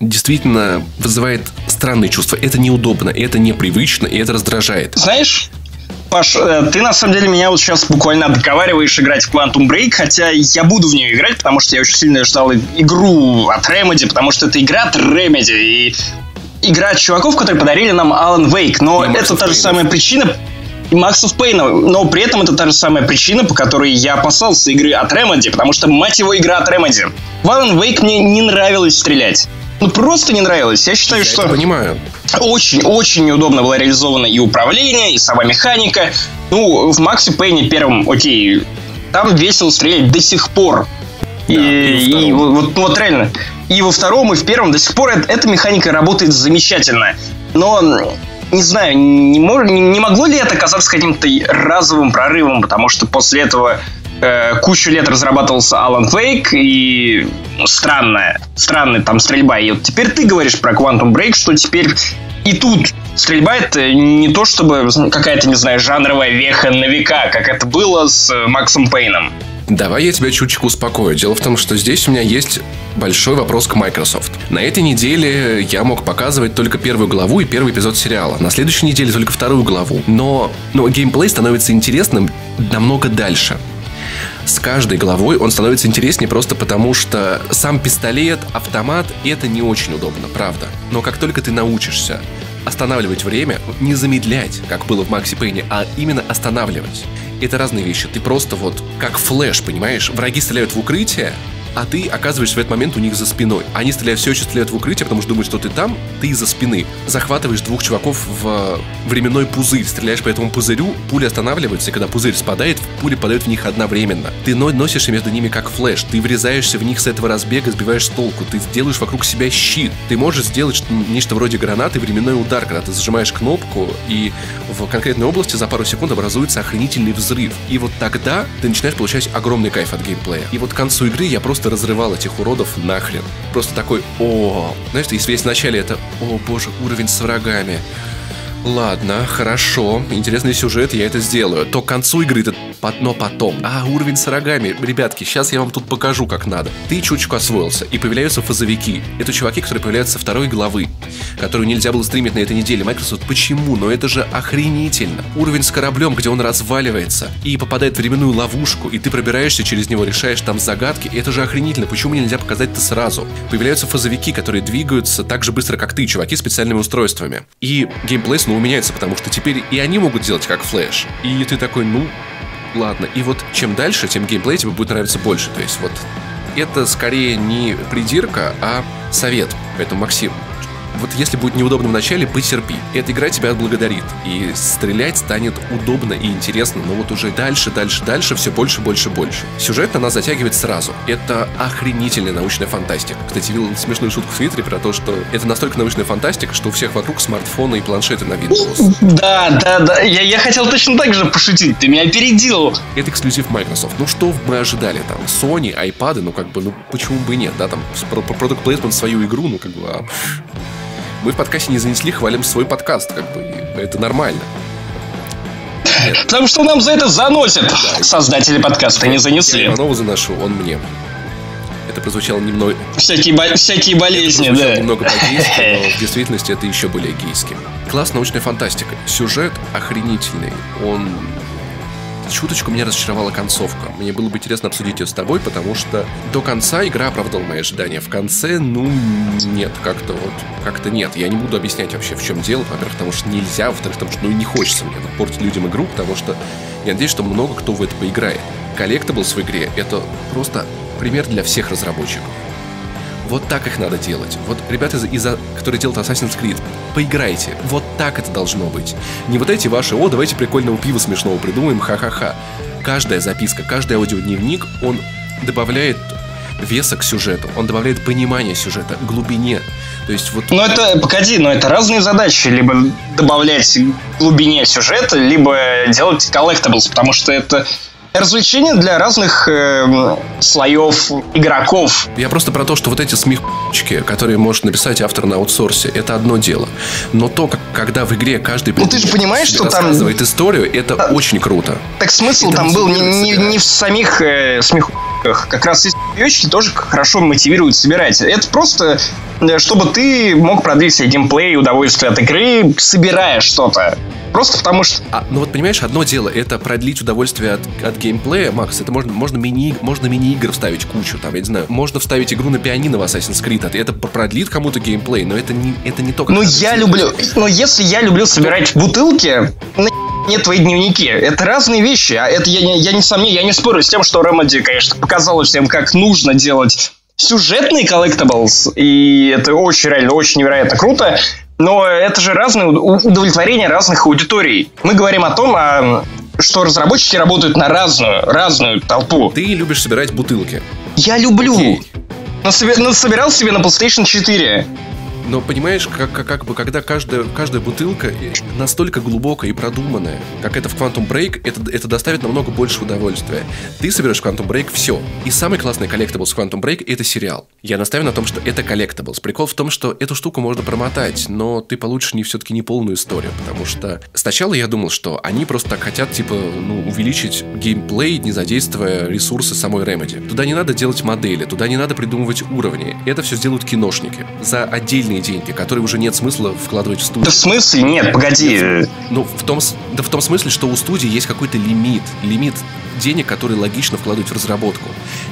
вызывает странные чувства. Это неудобно, это непривычно, и это раздражает. Знаешь, Паш, ты на самом деле меня вот сейчас буквально отговариваешь играть в Quantum Break, хотя я буду в нее играть, потому что я очень сильно ждал игру от Remedy, потому что это игра от Remedy, и игра от чуваков, которые подарили нам Alan Wake, но это та же самая причина, и Max of Pain, но при этом это та же самая причина, по которой я опасался игры от Remedy, потому что, мать его, игра от Remedy. В Alan Wake мне не нравилось стрелять. Просто не нравилось. Я считаю, что понимаю. Очень неудобно было реализовано и управление, и сама механика. В Максе Пейне первом, окей, там весело стрелять до сих пор. Да, и вот реально. И во втором, и в первом до сих пор эта механика работает замечательно. Но не знаю, не могло ли это казаться каким-то разовым прорывом, потому что после этого кучу лет разрабатывался Alan Wake, и странная там стрельба. И вот теперь ты говоришь про Quantum Break, что теперь и тут стрельба — это не то чтобы какая-то, не знаю, жанровая веха на века, как это было с Максом Пейном. Давай я тебя чуточку успокою. Дело в том, что здесь у меня есть большой вопрос к Microsoft. На этой неделе я мог показывать только первую главу и первый эпизод сериала. На следующей неделе только вторую главу. Но геймплей становится интересным намного дальше. С каждой главой он становится интереснее просто потому, что сам пистолет, автомат — это не очень удобно, правда. Но как только ты научишься останавливать время, не замедлять, как было в Максе Пейне, а именно останавливать. Это разные вещи. Ты просто вот как флэш, понимаешь? Враги стреляют в укрытие, а ты оказываешься в этот момент у них за спиной. Они все еще стреляют в укрытие, потому что думают, что ты там, ты из-за спины. Захватываешь двух чуваков в временной пузырь, стреляешь по этому пузырю, пули останавливаются, и когда пузырь спадает, пули падают в них одновременно. Ты носишься между ними как флэш, ты врезаешься в них с этого разбега, сбиваешь с толку, ты делаешь вокруг себя щит. Ты можешь сделать нечто вроде гранаты, временной удар, когда ты зажимаешь кнопку, и в конкретной области за пару секунд образуется охренительный взрыв. И вот тогда ты начинаешь получать огромный кайф от геймплея. И вот к концу игры я просто разрывал этих уродов нахрен. Просто такой, знаешь, если весь в начале это, о боже, уровень с врагами. Ладно, хорошо, интересный сюжет, я это сделаю. То к концу игры это но потом. Уровень с рогами. Ребятки, сейчас я вам тут покажу, как надо. Ты чуточку освоился, и появляются фазовики. Это чуваки, которые появляются со второй главы, которую нельзя было стримить на этой неделе. Microsoft, почему? Но это же охренительно. Уровень с кораблем, где он разваливается и попадает в временную ловушку, и ты пробираешься через него, решаешь там загадки. Это же охренительно. Почему нельзя показать это сразу? Появляются фазовики, которые двигаются так же быстро, как ты, чуваки с специальными устройствами. И геймплей снова меняется, потому что теперь и они могут делать как флэш. И ты такой, ладно. И вот чем дальше, тем геймплей тебе будет нравиться больше. То есть вот это скорее не придирка, а совет. Поэтому, Максим, вот если будет неудобно в начале, потерпи. Эта игра тебя отблагодарит. И стрелять станет удобно и интересно. Но вот уже дальше все больше. Сюжет она затягивает сразу. Это охренительная научная фантастика. Кстати, видел смешную шутку в Твиттере про то, что это настолько научная фантастика, что у всех вокруг смартфоны и планшеты на Windows. Да. Я хотел точно так же пошутить. Ты меня опередил. Это эксклюзив Microsoft. Что мы ожидали там? Sony, iPad, почему бы и нет, да, там, продукт плейсмент свою игру, мы в подкасте не занесли, хвалим свой подкаст, и это нормально. Нет. Потому что нам за это заносят. Да. Создатели подкаста не занесли. Я Иванову заношу, он мне. Это прозвучало немного... Всякие болезни, это прозвучало немного по-гейски, но в действительности это еще более гейски. Класс, научная фантастика. Сюжет охренительный. Он... Чуточку меня разочаровала концовка. Мне было бы интересно обсудить ее с тобой, потому что до конца игра оправдала мои ожидания. В конце, нет, как-то нет. Я не буду объяснять вообще, в чем дело. Во-первых, потому что нельзя, во-вторых, потому что не хочется мне портить людям игру, потому что я надеюсь, что много кто в это поиграет. Collectibles в игре — это просто пример для всех разработчиков. Вот так их надо делать. Вот ребята, которые делают Assassin's Creed, поиграйте. Вот так это должно быть. Не вот эти ваши, давайте прикольного пива смешного придумаем, ха-ха-ха. Каждая записка, каждый аудиодневник, он добавляет веса к сюжету, он добавляет понимания сюжета, глубине. То есть вот... это разные задачи. Либо добавлять глубине сюжета, либо делать collectibles, потому что это... развлечения для разных слоев игроков. Я просто про то, что вот эти смехучки, которые может написать автор на аутсорсе, это одно дело. Но то, когда в игре каждый ты же понимаешь, что там рассказывает историю, это очень круто. Так смысл это там был не в самих смехучках. Как раз и смехучки тоже хорошо мотивируют собирать. Это просто, чтобы ты мог продлить себе геймплей и удовольствие от игры, собирая что-то. Просто потому что... понимаешь, одно дело, это продлить удовольствие от геймплея, Макс, это можно мини-игр вставить кучу, там, я не знаю, можно вставить игру на пианино в Assassin's Creed, это продлит кому-то геймплей, но это не то, как... если я люблю собирать бутылки, нет твои дневники. Это разные вещи. Это я не спорю с тем, что Remedy, конечно, показала всем, как нужно делать сюжетные collectibles, и это очень реально, очень невероятно круто. Но это же разные удовлетворения разных аудиторий. Мы говорим о том, что разработчики работают на разную толпу. Ты любишь собирать бутылки. Я люблю. Но собирал себе на PlayStation 4. Но понимаешь, когда каждая бутылка настолько глубокая и продуманная, как это в Quantum Break, это доставит намного больше удовольствия. Ты соберешь в Quantum Break все. И самый классный Collectibles в Quantum Break — это сериал. Я настаиваю на том, что это Collectibles. Прикол в том, что эту штуку можно промотать, но ты получишь все-таки не полную историю, потому что сначала я думал, что они просто так хотят, увеличить геймплей, не задействуя ресурсы самой Remedy. Туда не надо делать модели, туда не надо придумывать уровни. Это все сделают киношники за отдельные деньги, которые уже нет смысла вкладывать в студию. Да в смысле? Нет, погоди. В том смысле, что у студии есть какой-то лимит денег, которые логично вкладывать в разработку.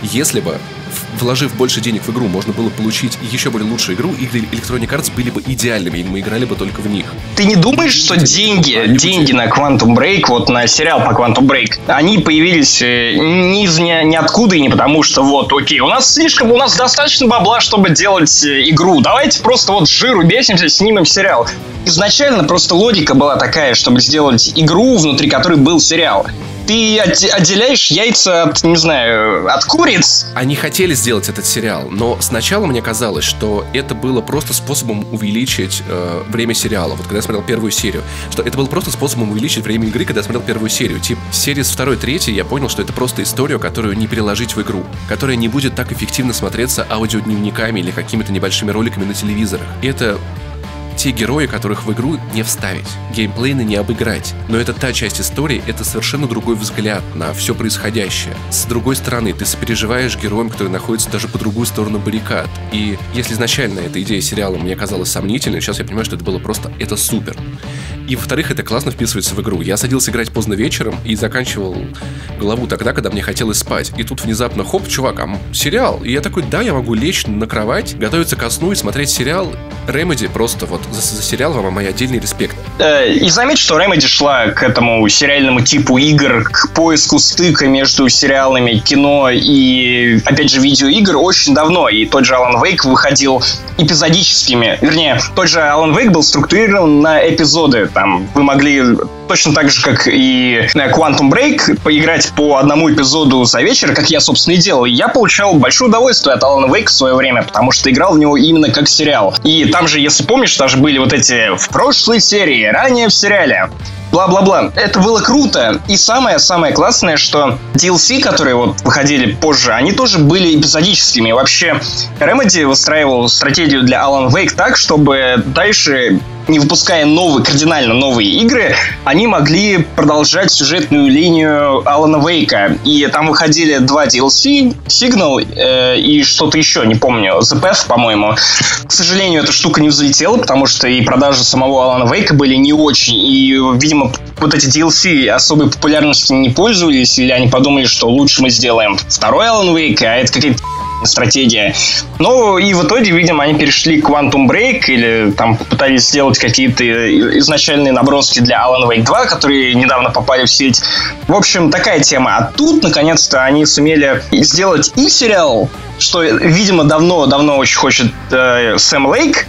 Если бы, вложив больше денег в игру, можно было получить еще более лучшую игру, игры Electronic Arts были бы идеальными, и мы играли бы только в них. Ты не думаешь, что деньги на Quantum Break, вот на сериал по Quantum Break, они появились ниоткуда и не потому, что вот, окей, у нас достаточно бабла, чтобы делать игру, давайте просто вот с жиру бесимся, снимем сериал. Изначально просто логика была такая, чтобы сделать игру, внутри которой был сериал. Ты отделяешь яйца от, не знаю, от куриц. Они хотели сделать этот сериал, но сначала мне казалось, что это было просто способом увеличить время сериала. Вот когда я смотрел первую серию, что это было просто способом увеличить время игры, когда я смотрел первую серию. Типа, серии с 2-3 я понял, что это просто история, которую не переложить в игру, которая не будет так эффективно смотреться аудиодневниками или какими-то небольшими роликами на телевизорах. И это те герои, которых в игру не вставить, геймплейно не обыграть. Но это та часть истории, это совершенно другой взгляд на все происходящее. С другой стороны, ты сопереживаешь героям, которые находятся даже по другую сторону баррикад. И если изначально эта идея сериала мне казалась сомнительной, сейчас я понимаю, что это было это супер. И, во-вторых, это классно вписывается в игру. Я садился играть поздно вечером и заканчивал главу тогда, когда мне хотелось спать. И тут внезапно, хоп, чувак, сериал. И я такой, да, я могу лечь на кровать, готовиться ко сну и смотреть сериал. Remedy просто вот за сериал вам мой отдельный респект. И заметь, что Remedy шла к этому сериальному типу игр, к поиску стыка между сериалами, кино и, опять же, видеоигр очень давно. И тот же Alan Wake выходил эпизодическими. Вернее, тот же Alan Wake был структурирован на эпизоды. Там вы могли точно так же, как и Quantum Break, поиграть по одному эпизоду за вечер, как я, собственно, и делал. И я получал большое удовольствие от Alan Wake в свое время, потому что играл в него именно как сериал. И там же, если помнишь, даже были вот эти в прошлой серии, ранее в сериале. Бла-бла-бла. Это было круто. И самое классное, что DLC, которые вот выходили позже, они тоже были эпизодическими. И вообще, Remedy выстраивал стратегию для Alan Wake так, чтобы дальше, не выпуская кардинально новые игры, они могли продолжать сюжетную линию Алана Вейка. И там выходили 2 DLC, Signal и что-то еще, не помню, The Path, по-моему. К сожалению, эта штука не взлетела, потому что и продажи самого Алана Вейка были не очень. И, видимо, вот эти DLC особой популярностью не пользовались, или они подумали, что лучше мы сделаем второй Alan Wake, а это какая-то стратегия. Но и в итоге, видимо, они перешли к Quantum Break или там попытались сделать какие-то изначальные наброски для Alan Wake 2, которые недавно попали в сеть. В общем, такая тема. А тут, наконец-то, они сумели сделать и сериал, что, видимо, давно очень хочет Сэм Лейк,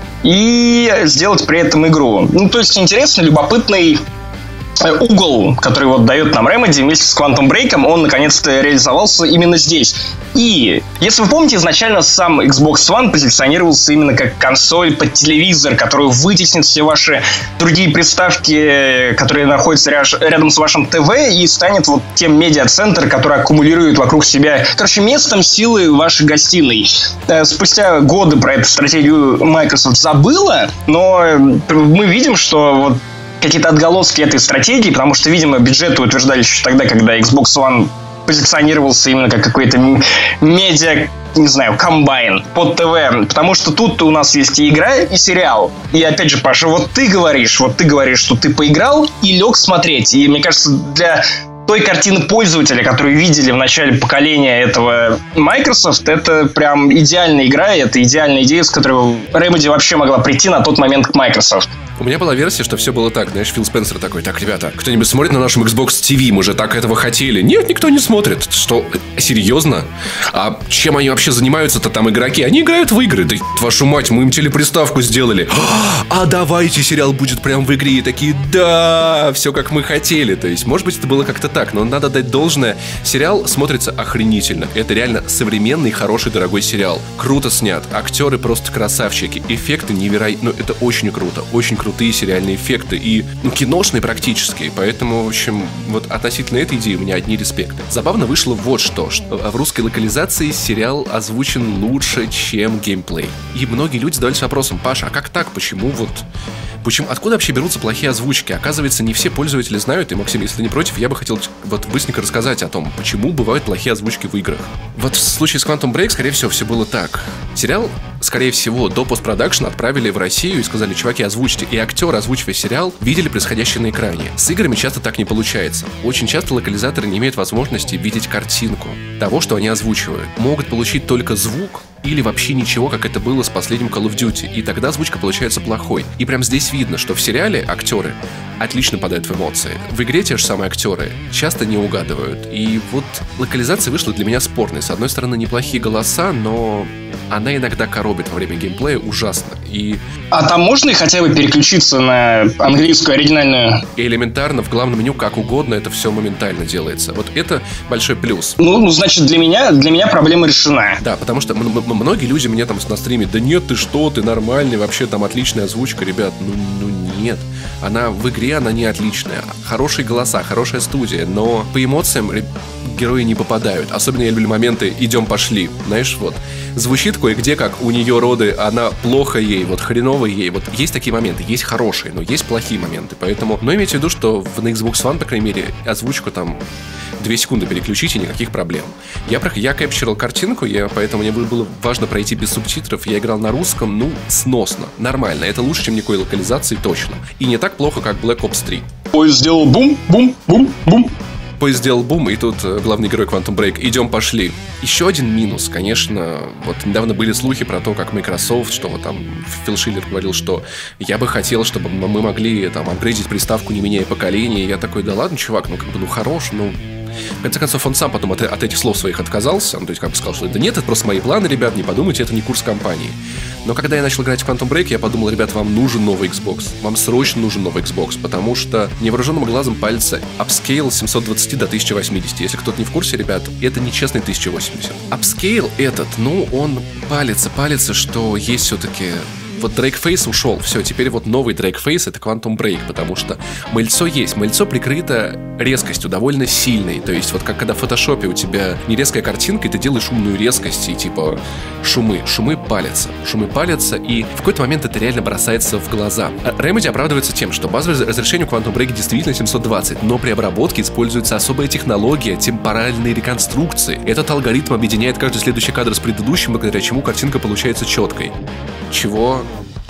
и сделать при этом игру. Ну, то есть, интересный, любопытный угол, который вот дает нам Remedy вместе с Quantum Break, он наконец-то реализовался именно здесь. И, если вы помните, изначально сам Xbox One позиционировался именно как консоль под телевизор, которая вытеснит все ваши другие приставки, которые находятся рядом с вашим ТВ, и станет вот тем медиа-центр, который аккумулирует вокруг себя, местом силы вашей гостиной. Спустя годы про эту стратегию Microsoft забыла, но мы видим, что вот какие-то отголоски этой стратегии, потому что, видимо, бюджеты утверждали еще тогда, когда Xbox One позиционировался именно как какой-то медиа, не знаю, комбайн под ТВ, потому что тут у нас есть и игра, и сериал. И опять же, Паша, вот ты говоришь, что ты поиграл и лег смотреть. И мне кажется, для той картины пользователя, которую видели в начале поколения этого Microsoft, это прям идеальная игра, и это идеальная идея, с которой Remedy вообще могла прийти на тот момент к Microsoft. У меня была версия, что все было так. Знаешь, Фил Спенсер такой: так, ребята, кто-нибудь смотрит на нашем Xbox TV? Мы же так этого хотели. Нет, никто не смотрит. Что, серьезно? А чем они вообще занимаются-то там, игроки? Они играют в игры. Да вашу мать, мы им телеприставку сделали. А давайте сериал будет прям в игре. И такие, да, все как мы хотели. То есть, может быть, это было как-то так, но надо дать должное. Сериал смотрится охренительно. Это реально современный, хороший, дорогой сериал. Круто снят. Актеры просто красавчики. Эффекты невероятные. Ну, это очень круто. Очень крутые сериальные эффекты. И, киношные практически. Поэтому, в общем, вот относительно этой идеи у меня одни респекты. Забавно вышло вот что в русской локализации сериал озвучен лучше, чем геймплей. И многие люди задались вопросом: Паша, а как так? Почему вот Почему? Откуда вообще берутся плохие озвучки? Оказывается, не все пользователи знают, и, Максим, если ты не против, я бы хотел вот быстренько рассказать о том, почему бывают плохие озвучки в играх. Вот в случае с Quantum Break, скорее всего, все было так. Сериал, скорее всего, до постпродакшена отправили в Россию и сказали: чуваки, озвучьте. И актеры, озвучивая сериал, видели происходящее на экране. С играми часто так не получается. Очень часто локализаторы не имеют возможности видеть картинку того, что они озвучивают. Могут получить только звук или вообще ничего, как это было с последним Call of Duty. И тогда озвучка получается плохой. И прям здесь видно, что в сериале актеры отлично попадают в эмоции. В игре те же самые актеры часто не угадывают. И вот локализация вышла для меня спорной. С одной стороны, неплохие голоса, но она иногда коробит во время геймплея ужасно. А там можно хотя бы переключиться на английскую оригинальную? И элементарно в главном меню как угодно это все моментально делается. Вот это большой плюс. Ну значит, для меня проблема решена. Да, потому что многие люди мне там на стриме: да нет, ты что, ты нормальный, вообще там отличная озвучка. Ребят, ну нет. Она в игре, она не отличная. Хорошие голоса, хорошая студия, но по эмоциям герои не попадают. Особенно я люблю моменты «идем, пошли». Знаешь, вот звучит кое-где, как у нее роды, она плохо ей, вот хреново ей. Вот есть такие моменты, есть хорошие, но есть плохие моменты. Поэтому, но имейте в виду, что на Xbox One, по крайней мере, озвучку там 2 секунды переключить, и никаких проблем. Я кэпчерил картинку, поэтому мне было важно пройти без субтитров. Я играл на русском, сносно, нормально. Это лучше, чем никакой локализации, точно. И не так плохо, как Black Ops 3. Поезд сделал бум-бум-бум-бум. Поезд сделал бум, и тут главный герой Quantum Break: идем, пошли. Еще один минус, конечно, вот недавно были слухи про то, как Microsoft, что вот там Фил Шиллер говорил, что я бы хотел, чтобы мы могли там апгрейдить приставку, не меняя поколения. И я такой: да ладно, чувак, хорош, В конце концов, он сам потом от этих слов своих отказался. То есть, как бы сказал, что да нет, это просто мои планы, ребят, не подумайте, это не курс компании. Но когда я начал играть в Quantum Break, я подумал: ребят, вам нужен новый Xbox. Вам срочно нужен новый Xbox, потому что невооруженным глазом пальца апскейл с 720 до 1080. Если кто-то не в курсе, ребят, это нечестный 1080. Апскейл этот, он палится, что есть все-таки... Вот Дрейкфейс ушел, все, теперь вот новый Дрейкфейс — это Quantum Break, потому что мыльцо есть, мыльцо прикрыто резкостью довольно сильной, то есть вот как когда в фотошопе у тебя не резкая картинка, и ты делаешь умную резкость, и типа шумы палятся, и в какой-то момент это реально бросается в глаза. Remedy оправдывается тем, что базовое разрешение у Quantum Break действительно 720, но при обработке используется особая технология темпоральной реконструкции. Этот алгоритм объединяет каждый следующий кадр с предыдущим, благодаря чему картинка получается четкой. Чего?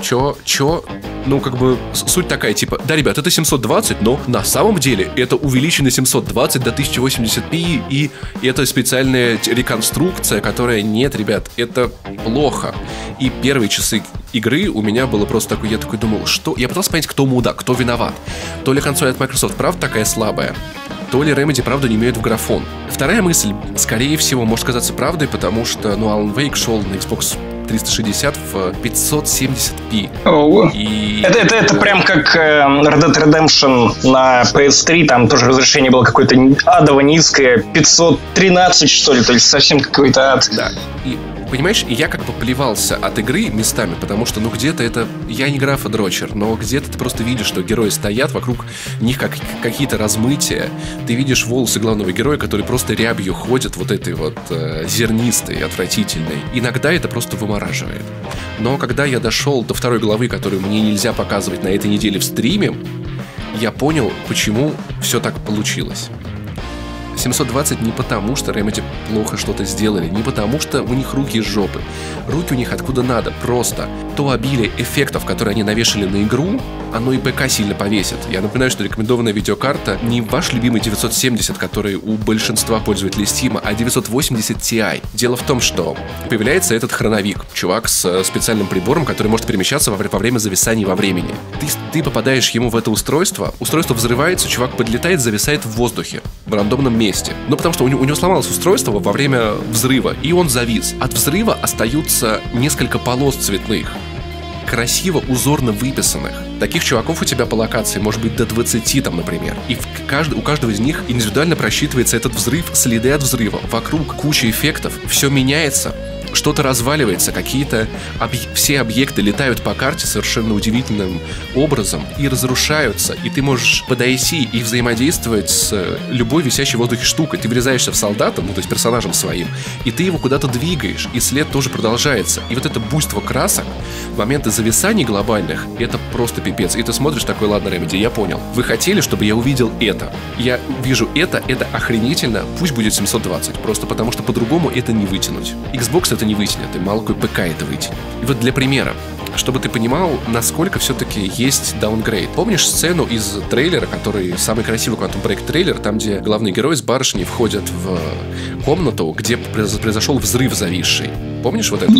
Суть такая, типа: да, ребят, это 720, но на самом деле это увеличенный 720 до 1080p, и это специальная реконструкция, которая... Нет, ребят, это плохо. И первые часы игры у меня было просто такое... Я такой думал, что... Я пытался понять, кто мудак, кто виноват. То ли консоль от Microsoft правда такая слабая, то ли Remedy правда не имеют в графон. Вторая мысль, скорее всего, может казаться правдой, потому что, Alan Wake шел на Xbox 360 в 570p. И... Это прям как Red Dead Redemption на PS3, там тоже разрешение было какое-то адово низкое, 513, что ли, то есть совсем какой-то ад. Да, и понимаешь, я как бы плевался от игры местами, потому что, где-то это... Я не графодрочер, но где-то ты просто видишь, что герои стоят, вокруг них какие-то размытия. Ты видишь волосы главного героя, который просто рябью ходят, вот этой вот зернистой, отвратительной. Иногда это просто вымораживает. Но когда я дошел до второй главы, которую мне нельзя показывать на этой неделе в стриме, я понял, почему все так получилось. 720 не потому, что Remedy плохо что-то сделали, не потому, что у них руки из жопы. Руки у них откуда надо, просто. То обилие эффектов, которые они навешали на игру, оно и ПК сильно повесит. Я напоминаю, что рекомендованная видеокарта не ваш любимый 970, который у большинства пользователей Steam, а 980 Ti. Дело в том, что появляется этот хроновик, чувак с специальным прибором, который может перемещаться во время зависания во времени. Ты попадаешь ему в это устройство взрывается, чувак подлетает, зависает в воздухе, в рандомном месте. Потому что у него сломалось устройство во время взрыва, и он завис. От взрыва остаются несколько полос цветных, красиво, узорно выписанных. Таких чуваков у тебя по локации может быть до 20, например. И у каждого из них индивидуально просчитывается этот взрыв, следы от взрыва. Вокруг куча эффектов, все меняется. что-то разваливается, какие-то все объекты летают по карте совершенно удивительным образом и разрушаются, и ты можешь подойти и взаимодействовать с любой висящей в воздухе штукой. Ты врезаешься в солдата, ну то есть персонажем своим, и ты его куда-то двигаешь, и след тоже продолжается. И вот это буйство красок, моменты зависаний глобальных, это просто пипец. И ты смотришь такой, ладно, Remedy, я понял. Вы хотели, чтобы я увидел это. Я вижу это охренительно, пусть будет 720, просто потому что по-другому это не вытянуть. Xbox это не вытянет, и мало какой ПК это вытянет. И вот для примера, чтобы ты понимал, насколько все-таки есть даунгрейд. Помнишь сцену из трейлера, который самый красивый Quantum Break трейлер, там, где главный герой с барышней входят в комнату, где произошел взрыв зависший? Помнишь вот это?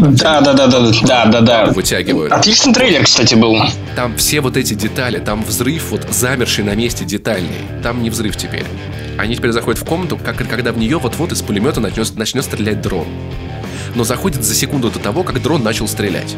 Да. Вытягивают. Отличный трейлер, кстати, был. Там все вот эти детали, там взрыв, вот замерший на месте детальный. Там не взрыв теперь. Они теперь заходят в комнату, когда в нее вот-вот из пулемета начнет стрелять дрон. Но заходит за секунду до того, как дрон начал стрелять.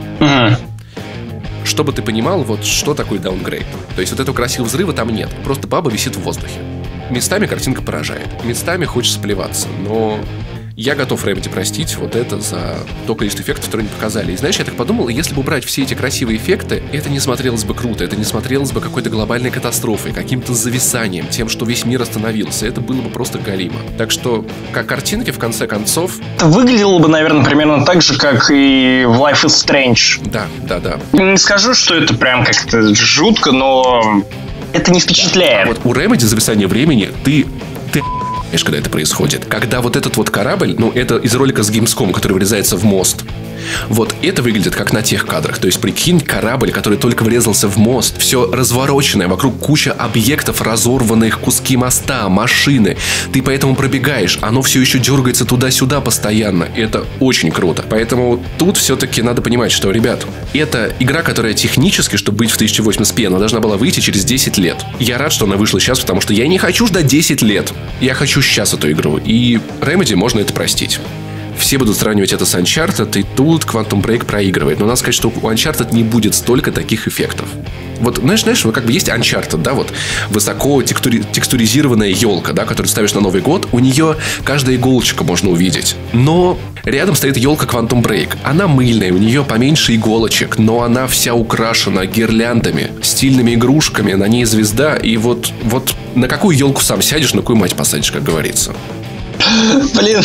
Чтобы ты понимал, вот что такое даунгрейд. То есть вот этого красивого взрыва там нет. Просто баба висит в воздухе. Местами картинка поражает. Местами хочется плеваться. Но я готов Remedy простить вот это за то количество эффектов, которые они показали. И знаешь, я так подумал, если бы убрать все эти красивые эффекты, это не смотрелось бы круто, это не смотрелось бы какой-то глобальной катастрофой, каким-то зависанием, тем, что весь мир остановился. Это было бы просто галимо. Так что, как картинки, в конце концов... Это выглядело бы, наверное, примерно так же, как и в Life is Strange. Да. Не скажу, что это прям как-то жутко, но это не впечатляет. А вот у Remedy зависание времени ты когда это происходит. Когда вот этот вот корабль, ну, это из ролика с Gamescom, который врезается в мост. Вот это выглядит как на тех кадрах. То есть, прикинь, корабль, который только врезался в мост, все развороченное, вокруг куча объектов, разорванных, куски моста, машины. Ты поэтому пробегаешь, оно все еще дергается туда-сюда постоянно. Это очень круто. Поэтому тут все-таки надо понимать, что, ребят, это игра, которая технически, чтобы быть в 1080p, она должна была выйти через 10 лет. Я рад, что она вышла сейчас, потому что я не хочу ждать 10 лет. Я хочу сейчас эту игру. И Remedy можно это простить. Все будут сравнивать это с Uncharted, и тут Quantum Break проигрывает. Но надо сказать, что у Uncharted не будет столько таких эффектов. Вот, знаешь, как бы есть Uncharted, да, вот высоко текстуризированная елка, да, которую ставишь на Новый год, у нее каждая иголочка можно увидеть. Но рядом стоит елка Quantum Break. Она мыльная, у нее поменьше иголочек, но она вся украшена гирляндами, стильными игрушками, на ней звезда, и вот на какую елку сам сядешь, на какую мать посадишь, как говорится. Блин...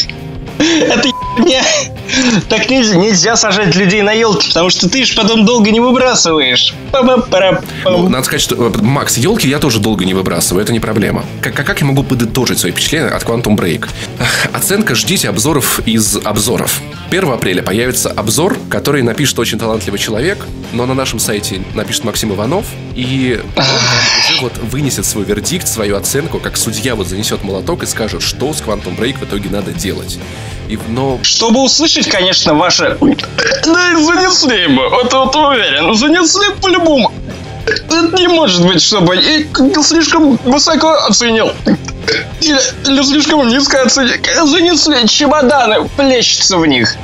Это не... Так нельзя сажать людей на елки, потому что ты же потом долго не выбрасываешь. Ну, надо сказать, что, Макс, елки я тоже долго не выбрасываю, это не проблема. Как я могу подытожить свои впечатления от Quantum Break? Оценка, ждите обзоров из обзоров. 1 апреля появится обзор, который напишет очень талантливый человек, но на нашем сайте напишет Максим Иванов, и он уже вот вынесет свой вердикт, свою оценку, как судья вот занесет молоток и скажет, что с Quantum Break в итоге надо делать. Но... Чтобы услышать, конечно, ваше... Да, занесли бы, вот уверен, занесли по-любому. Это не может быть, чтобы слишком высоко оценил. Или слишком низко оценил. Занесли чемоданы, плещутся в них.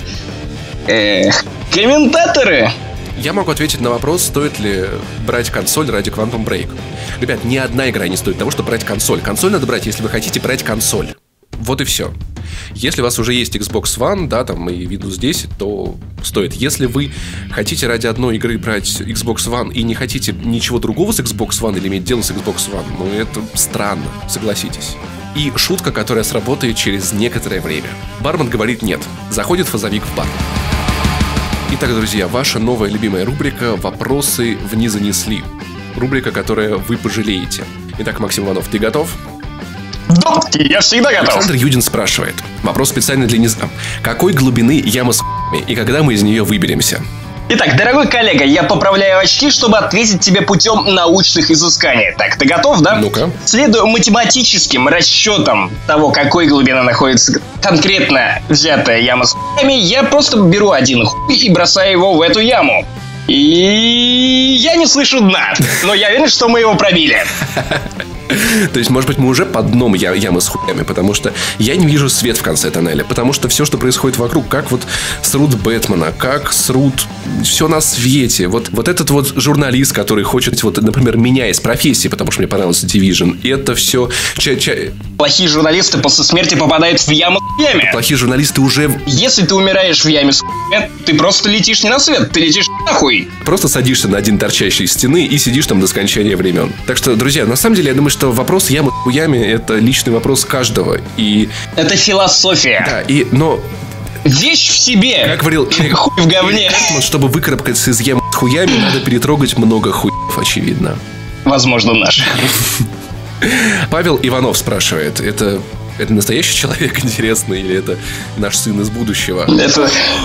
Комментаторы... Я могу ответить на вопрос, стоит ли брать консоль ради Quantum Break. Ребят, ни одна игра не стоит того, чтобы брать консоль. Консоль надо брать, если вы хотите брать консоль. Вот и все. Если у вас уже есть Xbox One, да, там и Windows 10, то стоит. Если вы хотите ради одной игры брать Xbox One и не хотите ничего другого с Xbox One или иметь дело с Xbox One, ну это странно, согласитесь. И шутка, которая сработает через некоторое время. Бармен говорит нет. Заходит фазовик в бар. Итак, друзья, ваша новая любимая рубрика «Вопросы в не занесли». Рубрика, которую вы пожалеете. Итак, Максим Иванов, ты готов? Да, я всегда готов. Александр Юдин спрашивает. Вопрос специально для низа. Какой глубины яма с ***ми и когда мы из нее выберемся? Итак, дорогой коллега, я поправляю очки, чтобы ответить тебе путем научных изысканий. Так, ты готов, да? Ну-ка. Следуя математическим расчетам того, какой глубины находится конкретно взятая яма с ***ми, я просто беру один хуй и бросаю его в эту яму. И я не слышу дна, но я уверен, что мы его пробили. То есть, может быть, мы уже под дном ямы с хуями, потому что я не вижу свет в конце тоннеля, потому что все, что происходит вокруг, как вот срут Бэтмена, как срут все на свете. Вот этот вот журналист, который хочет, вот, например, меня из профессии, потому что мне понравился Division, и это все... Плохие журналисты после смерти попадают в яму с хуями. Плохие журналисты уже... Если ты умираешь в яме с хуями, ты просто летишь не на свет, ты летишь нахуй. Просто садишься на один торчащий из стены и сидишь там до скончания времен. Так что, друзья, на самом деле, я думаю, что вопрос ямы с хуями — это личный вопрос каждого. И... Это философия. Да, но... Вещь в себе. Как говорил Эрик, хуй в говне. Чтобы выкарабкаться из ямы с хуями, надо перетрогать много хуев, очевидно. Возможно, наш. Павел Иванов спрашивает, это настоящий человек, интересно, или это наш сын из будущего? Это...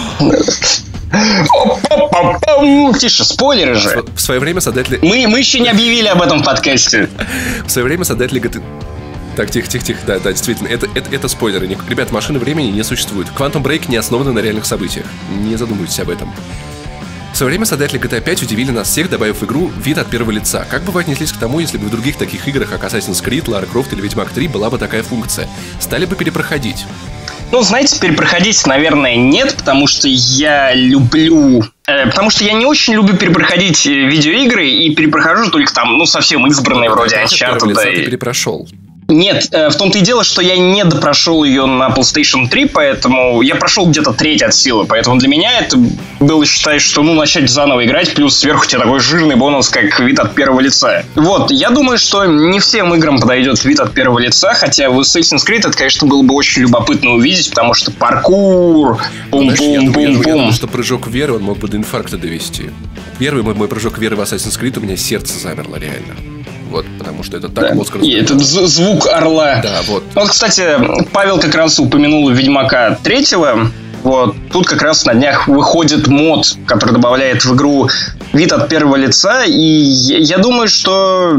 Тише, спойлеры же. В свое время создатели... Мы еще не объявили об этом в подкасте. В свое время создатели GTA... Так, тихо. Да, действительно, это спойлеры. Ребят, машины времени не существует. Quantum Break не основаны на реальных событиях. Не задумывайтесь об этом. В свое время создатели GTA 5 удивили нас всех, добавив в игру вид от первого лица. Как бы вы отнеслись к тому, если бы в других таких играх, как Assassin's Creed, Lara Croft или Ведьмак 3, была бы такая функция? Стали бы перепроходить? Ну, знаете, перепроходить, наверное, нет, потому что я люблю... Потому что я не очень люблю перепроходить видеоигры и перепрохожу только там, совсем избранные, вроде Uncharted. Ты перепрошел. Нет, в том-то и дело, что я не допрошел ее на PlayStation 3, поэтому я прошел где-то треть от силы, поэтому для меня это было, считай, что начать заново играть, плюс сверху у тебя такой жирный бонус, как вид от первого лица. Вот, я думаю, что не всем играм подойдет вид от первого лица, хотя в Assassin's Creed это, конечно, было бы очень любопытно увидеть, потому что паркур, пум-пум-пум-пум. Я думаю, что прыжок веры он мог бы до инфаркта довести. Первый мой прыжок веры в Assassin's Creed, у меня сердце замерло реально. Вот, потому что это так мозг и этот звук орла. Да, вот. Вот, кстати, Павел как раз упомянул Ведьмака 3-го. Вот, тут как раз на днях выходит мод, который добавляет в игру вид от первого лица. И я думаю, что...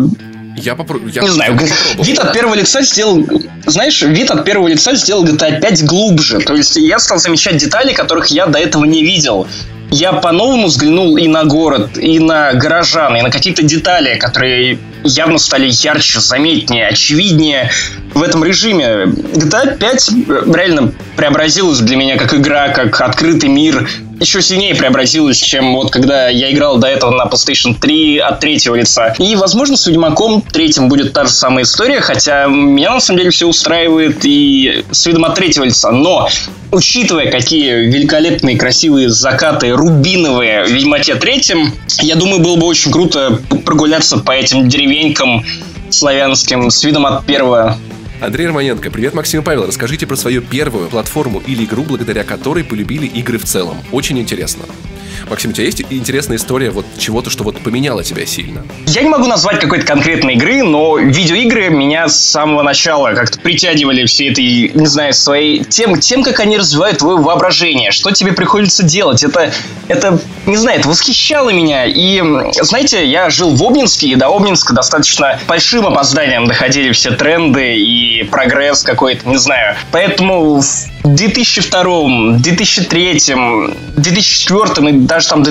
Не знаю, вид от первого лица сделал... Знаешь, вид от первого лица сделал GTA 5 глубже. То есть я стал замечать детали, которых я до этого не видел. Я по-новому взглянул и на город, и на горожан, и на какие-то детали, которые явно стали ярче, заметнее, очевиднее в этом режиме. GTA 5 реально преобразилась для меня как игра, как открытый мир. Еще сильнее преобразилась, чем вот когда я играл до этого на PlayStation 3 от третьего лица. И, возможно, с Ведьмаком 3 будет та же самая история, хотя меня на самом деле все устраивает и с видом от третьего лица. Но, учитывая, какие великолепные, красивые закаты рубиновые в Ведьмаке 3, я думаю, было бы очень круто прогуляться по этим деревенькам славянским с видом от первого. Андрей Романенко, привет, Максим и Павел. Расскажите про свою первую платформу или игру, благодаря которой полюбили игры в целом. Очень интересно. Максим, у тебя есть интересная история вот чего-то, что вот поменяло тебя сильно? Я не могу назвать какой-то конкретной игры, но видеоигры меня с самого начала как-то притягивали все этой, не знаю, своей тем, как они развивают твое воображение, что тебе приходится делать. Это, не знаю, это восхищало меня. И, знаете, я жил в Обнинске, и до Обнинска достаточно большим опозданием доходили все тренды и прогресс какой-то, не знаю. Поэтому в 2002, 2003, 2004 и даже там до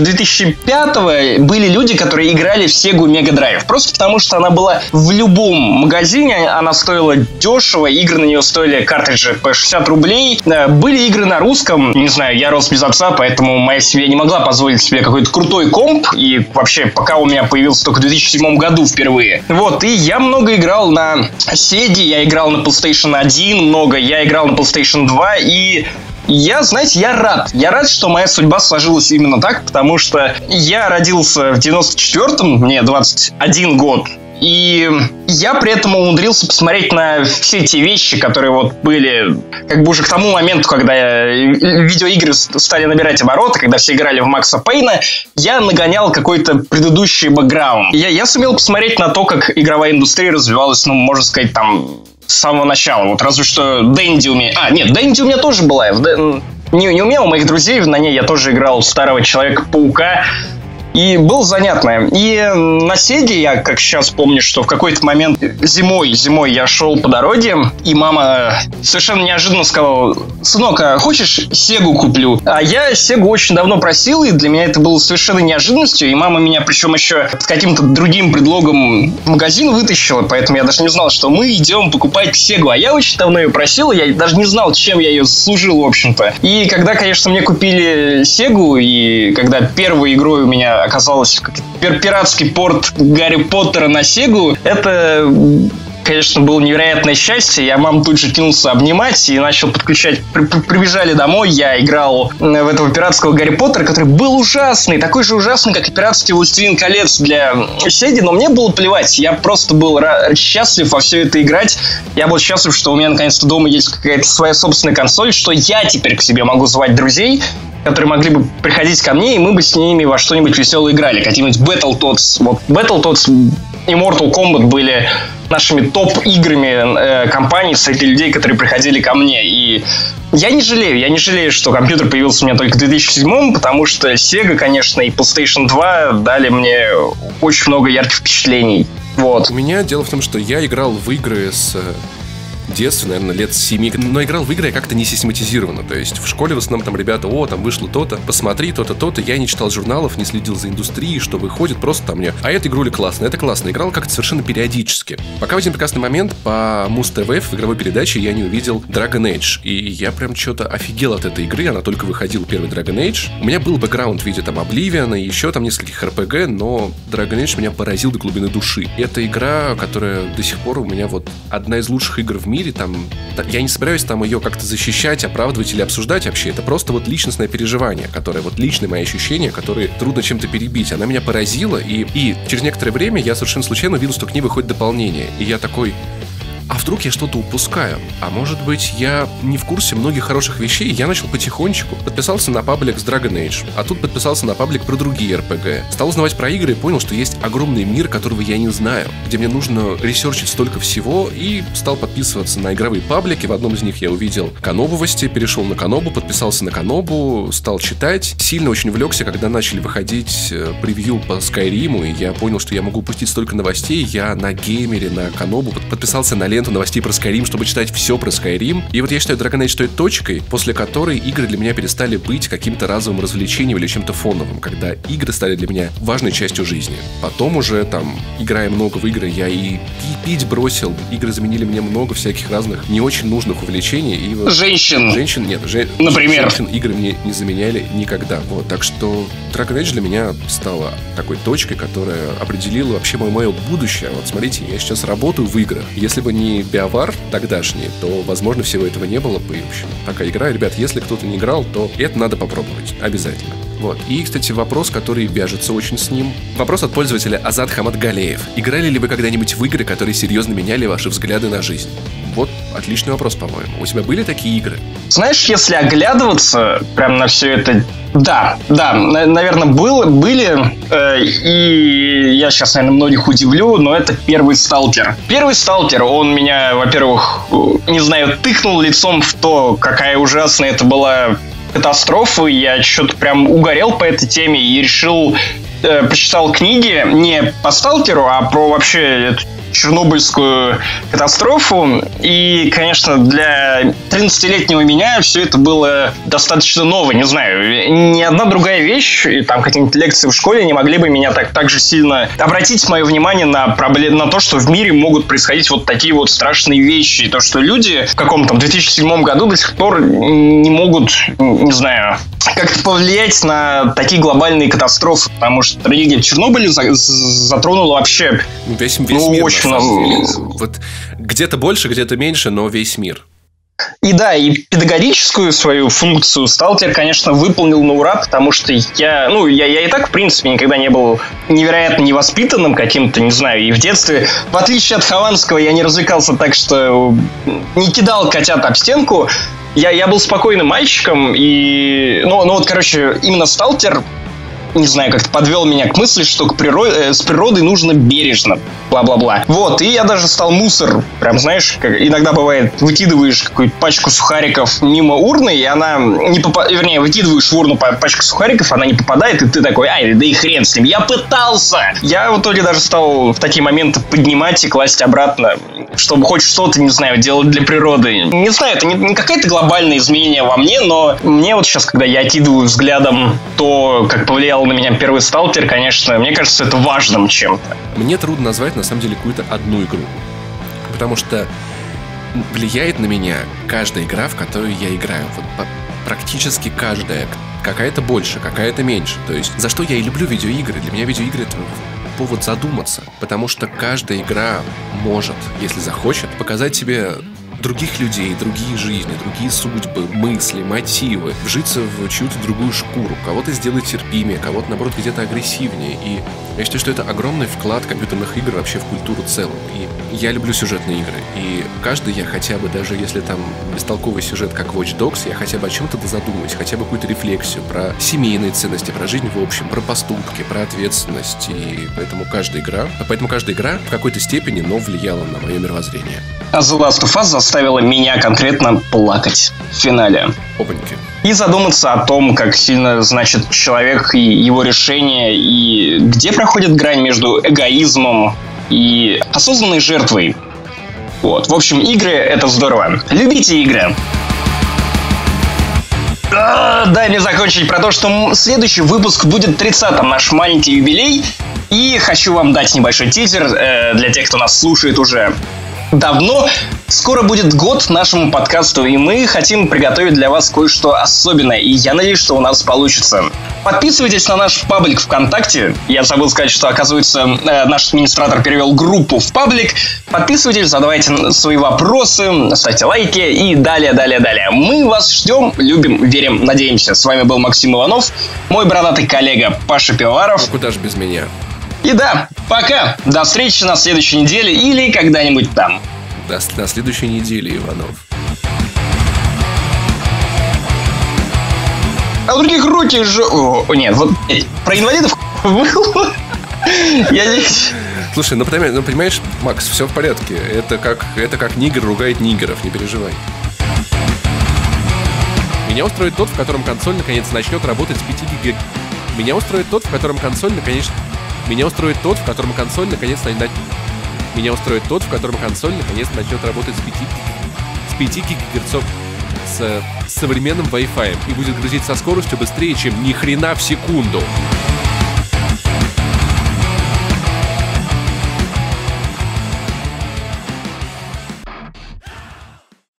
2005 были люди, которые играли в Sega Mega Drive. Просто потому, что она была в любом магазине, она стоила дешево, игры на нее стоили, картриджи, по 60 рублей. Были игры на русском, не знаю, я рос без отца, поэтому моя семья не могла позволить себе какой-то крутой комп, и вообще пока у меня появился только в 2007 году впервые. Вот, и я много играл на Sega, я играл на PlayStation 1 много, я играл на PlayStation 2, и я, знаете, я рад. Я рад, что моя судьба сложилась именно так, потому что я родился в 94-м, мне 21 год. И я при этом умудрился посмотреть на все те вещи, которые вот были как бы уже к тому моменту, когда видеоигры стали набирать обороты, когда все играли в Макса Пейна, я нагонял какой-то предыдущий бэкграунд. Я сумел посмотреть на то, как игровая индустрия развивалась, можно сказать, там, с самого начала. Вот разве что Дэнди у меня... Дэнди у меня тоже была. Не у меня, у моих друзей, на ней я тоже играл старого Человека-паука. И было занятно. И на Сеге я, как сейчас помню, что в какой-то момент зимой я шел по дороге, и мама совершенно неожиданно сказала: сынок, а хочешь Сегу куплю? А я Сегу очень давно просил, и для меня это было совершенно неожиданностью. И мама меня, причем еще с каким-то другим предлогом, в магазин вытащила, поэтому я даже не знал, что мы идем покупать Сегу. А я очень давно ее просил, я даже не знал, чем я ее заслужил, в общем-то. И когда, конечно, мне купили Сегу, и когда первой игрой у меня оказалось пиратский порт Гарри Поттера на Сегу, это, конечно, было невероятное счастье. Я маму тут же кинулся обнимать и начал подключать. Прибежали домой, я играл в этого пиратского Гарри Поттера, который был ужасный, такой же ужасный, как и пиратский «Властелин колец» для Сеги, но мне было плевать. Я просто был счастлив во все это играть. Я был счастлив, что у меня наконец-то дома есть какая-то своя собственная консоль, что я теперь к себе могу звать друзей, которые могли бы приходить ко мне, и мы бы с ними во что-нибудь веселое играли. Какие-нибудь Battletoads. Вот Battletoads и Mortal Kombat были нашими топ-играми компании среди людей, которые приходили ко мне. И я не жалею, что компьютер появился у меня только в 2007-м, потому что Sega, конечно, и PlayStation 2 дали мне очень много ярких впечатлений. Вот. У меня дело в том, что я играл в игры с детстве, наверное, лет 7, но играл в игры как-то не систематизированно. То есть в школе в основном там ребята: там вышло то-то, посмотри то-то, то-то. Я не читал журналов, не следил за индустрией, что выходит, просто там мне: а эта игруля классная, это классно. Играл как-то совершенно периодически. Пока в один прекрасный момент по Муз-ТВ в игровой передаче я не увидел Dragon Age. И я прям что-то офигел от этой игры, она только выходила, первый Dragon Age. У меня был бэкграунд в виде там Oblivion и еще там нескольких RPG, но Dragon Age меня поразил до глубины души. Это игра, которая до сих пор у меня вот одна из лучших игр в мире. Там, я не собираюсь там ее как-то защищать, оправдывать или обсуждать вообще. Это просто вот личностное переживание, которое вот личные мои ощущения, которые трудно чем-то перебить. Она меня поразила, и через некоторое время я совершенно случайно увидел, что к ней выходит дополнение. И я такой: а вдруг я что-то упускаю? А может быть, я не в курсе многих хороших вещей? Я начал потихонечку. Подписался на паблик с Dragon Age, а тут подписался на паблик про другие RPG. Стал узнавать про игры и понял, что есть огромный мир, которого я не знаю, где мне нужно ресерчить столько всего, и стал подписываться на игровые паблики. В одном из них я увидел Канобовости, перешел на Канобу, подписался на Канобу, стал читать. Сильно очень увлекся, когда начали выходить превью по Скайриму, и я понял, что я могу упустить столько новостей. Я на Геймере, на Канобу подписался на ленту новостей про Skyrim, чтобы читать все про Skyrim. И вот я считаю Dragon Age той точкой, после которой игры для меня перестали быть каким-то разовым развлечением или чем-то фоновым, когда игры стали для меня важной частью жизни. Потом уже там, играя много в игры, я и пить бросил. Игры заменили мне много всяких разных не очень нужных увлечений. И вот Женщин, нет. Например. Женщин игры мне не заменяли никогда. Вот, так что Dragon Age для меня стала такой точкой, которая определила вообще мое будущее. Вот смотрите, я сейчас работаю в играх. Если бы не BioWare тогдашний, то, возможно, всего этого не было бы. В общем, такая игра. Ребят, если кто-то не играл, то это надо попробовать. Обязательно. Вот. И, кстати, вопрос, который вяжется очень с ним. Вопрос от пользователя Азат Хамадгалеев. Играли ли вы когда-нибудь в игры, которые серьезно меняли ваши взгляды на жизнь? Вот отличный вопрос, по-моему. У тебя были такие игры? Знаешь, если оглядываться прям на все это, да, наверное, были. И я сейчас, наверное, многих удивлю, но это первый Сталкер. Первый Сталкер, он меня, во-первых, не знаю, тыкнул лицом в то, какая ужасная это была катастрофа. Я что-то прям угорел по этой теме и решил, почитал книги не по Сталкеру, а про вообще эту чернобыльскую катастрофу. И, конечно, для 13-летнего меня все это было достаточно ново. Не знаю, ни одна другая вещь, и там какие-нибудь лекции в школе не могли бы меня так же сильно обратить мое внимание на то, что в мире могут происходить вот такие вот страшные вещи. И то, что люди в каком-то 2007 году до сих пор не могут, не знаю, как-то повлиять на такие глобальные катастрофы. Потому что трагедия в Чернобыле затронула вообще весь мир, очень вот где-то больше, где-то меньше, но весь мир. И да, и педагогическую свою функцию Сталкер, конечно, выполнил на ура, потому что я и так, в принципе, никогда не был невероятно невоспитанным каким-то, не знаю, и в детстве, в отличие от Хованского, я не развлекался так, что не кидал котят об стенку. Я был спокойным мальчиком, и... Ну, вот, короче, именно Сталкер не знаю, как-то подвел меня к мысли, что с природой нужно бережно, бла-бла-бла. Вот, и я даже стал мусор, прям, знаешь, как иногда бывает, выкидываешь какую-то пачку сухариков мимо урны, и она не попадает, вернее, выкидываешь в урну пачку сухариков, она не попадает, и ты такой, ай, да и хрен с ним, я пытался! Я в итоге даже стал в такие моменты поднимать и класть обратно, чтобы хоть что-то, не знаю, делать для природы. Не знаю, это не какое-то глобальное изменение во мне, но мне вот сейчас, когда я окидываю взглядом то, как повлиял на меня первый сталкер, конечно, мне кажется, это важным чем-то. Мне трудно назвать, на самом деле, какую-то одну игру. Потому что влияет на меня каждая игра, в которую я играю. Вот практически каждая. Какая-то больше, какая-то меньше. То есть, за что я и люблю видеоигры. Для меня видеоигры — это повод задуматься. Потому что каждая игра может, если захочет, показать тебе других людей, другие жизни, другие судьбы, мысли, мотивы, вжиться в чью-то другую шкуру, кого-то сделать терпимее, кого-то, наоборот, где-то агрессивнее. И я считаю, что это огромный вклад компьютерных игр вообще в культуру в целом. И я люблю сюжетные игры. И каждый я хотя бы, даже если там бестолковый сюжет, как Watch Dogs, я хотя бы о чем-то задумаюсь, хотя бы какую-то рефлексию про семейные ценности, про жизнь в общем, про поступки, про ответственность. И поэтому каждая игра в какой-то степени, но влияла на мое мировоззрение. А The Last of Us заставила меня конкретно плакать в финале. Опаньки. И задуматься о том, как сильно, значит, человек и его решение, и где проходит грань между эгоизмом и осознанной жертвой. Вот. В общем, игры — это здорово. Любите игры. Дай мне закончить про то, что следующий выпуск будет 30-м, наш маленький юбилей. И хочу вам дать небольшой тизер для тех, кто нас слушает уже давно. Скоро будет год нашему подкасту, и мы хотим приготовить для вас кое-что особенное, и я надеюсь, что у нас получится. Подписывайтесь на наш паблик ВКонтакте. Я забыл сказать, что, оказывается, наш администратор перевел группу в паблик. Подписывайтесь, задавайте свои вопросы, ставьте лайки и далее. Мы вас ждем, любим, верим, надеемся. С вами был Максим Иванов, мой бородатый коллега Паша Пивоваров. Ну, куда же без меня? И да, пока. До встречи на следующей неделе или когда-нибудь там. На следующей неделе, Иванов. А у других руки же... Нет, вот про инвалидов было. Я здесь... Слушай, ну понимаешь, Макс, все в порядке. Это как нигер ругает нигеров, не переживай. Меня устроит тот, в котором консоль наконец начнет работать с 5 гиг. Меня устроит тот, в котором консоль наконец начнет работать с 5 гигагерцов с современным Wi-Fi и будет грузить со скоростью быстрее, чем ни хрена в секунду.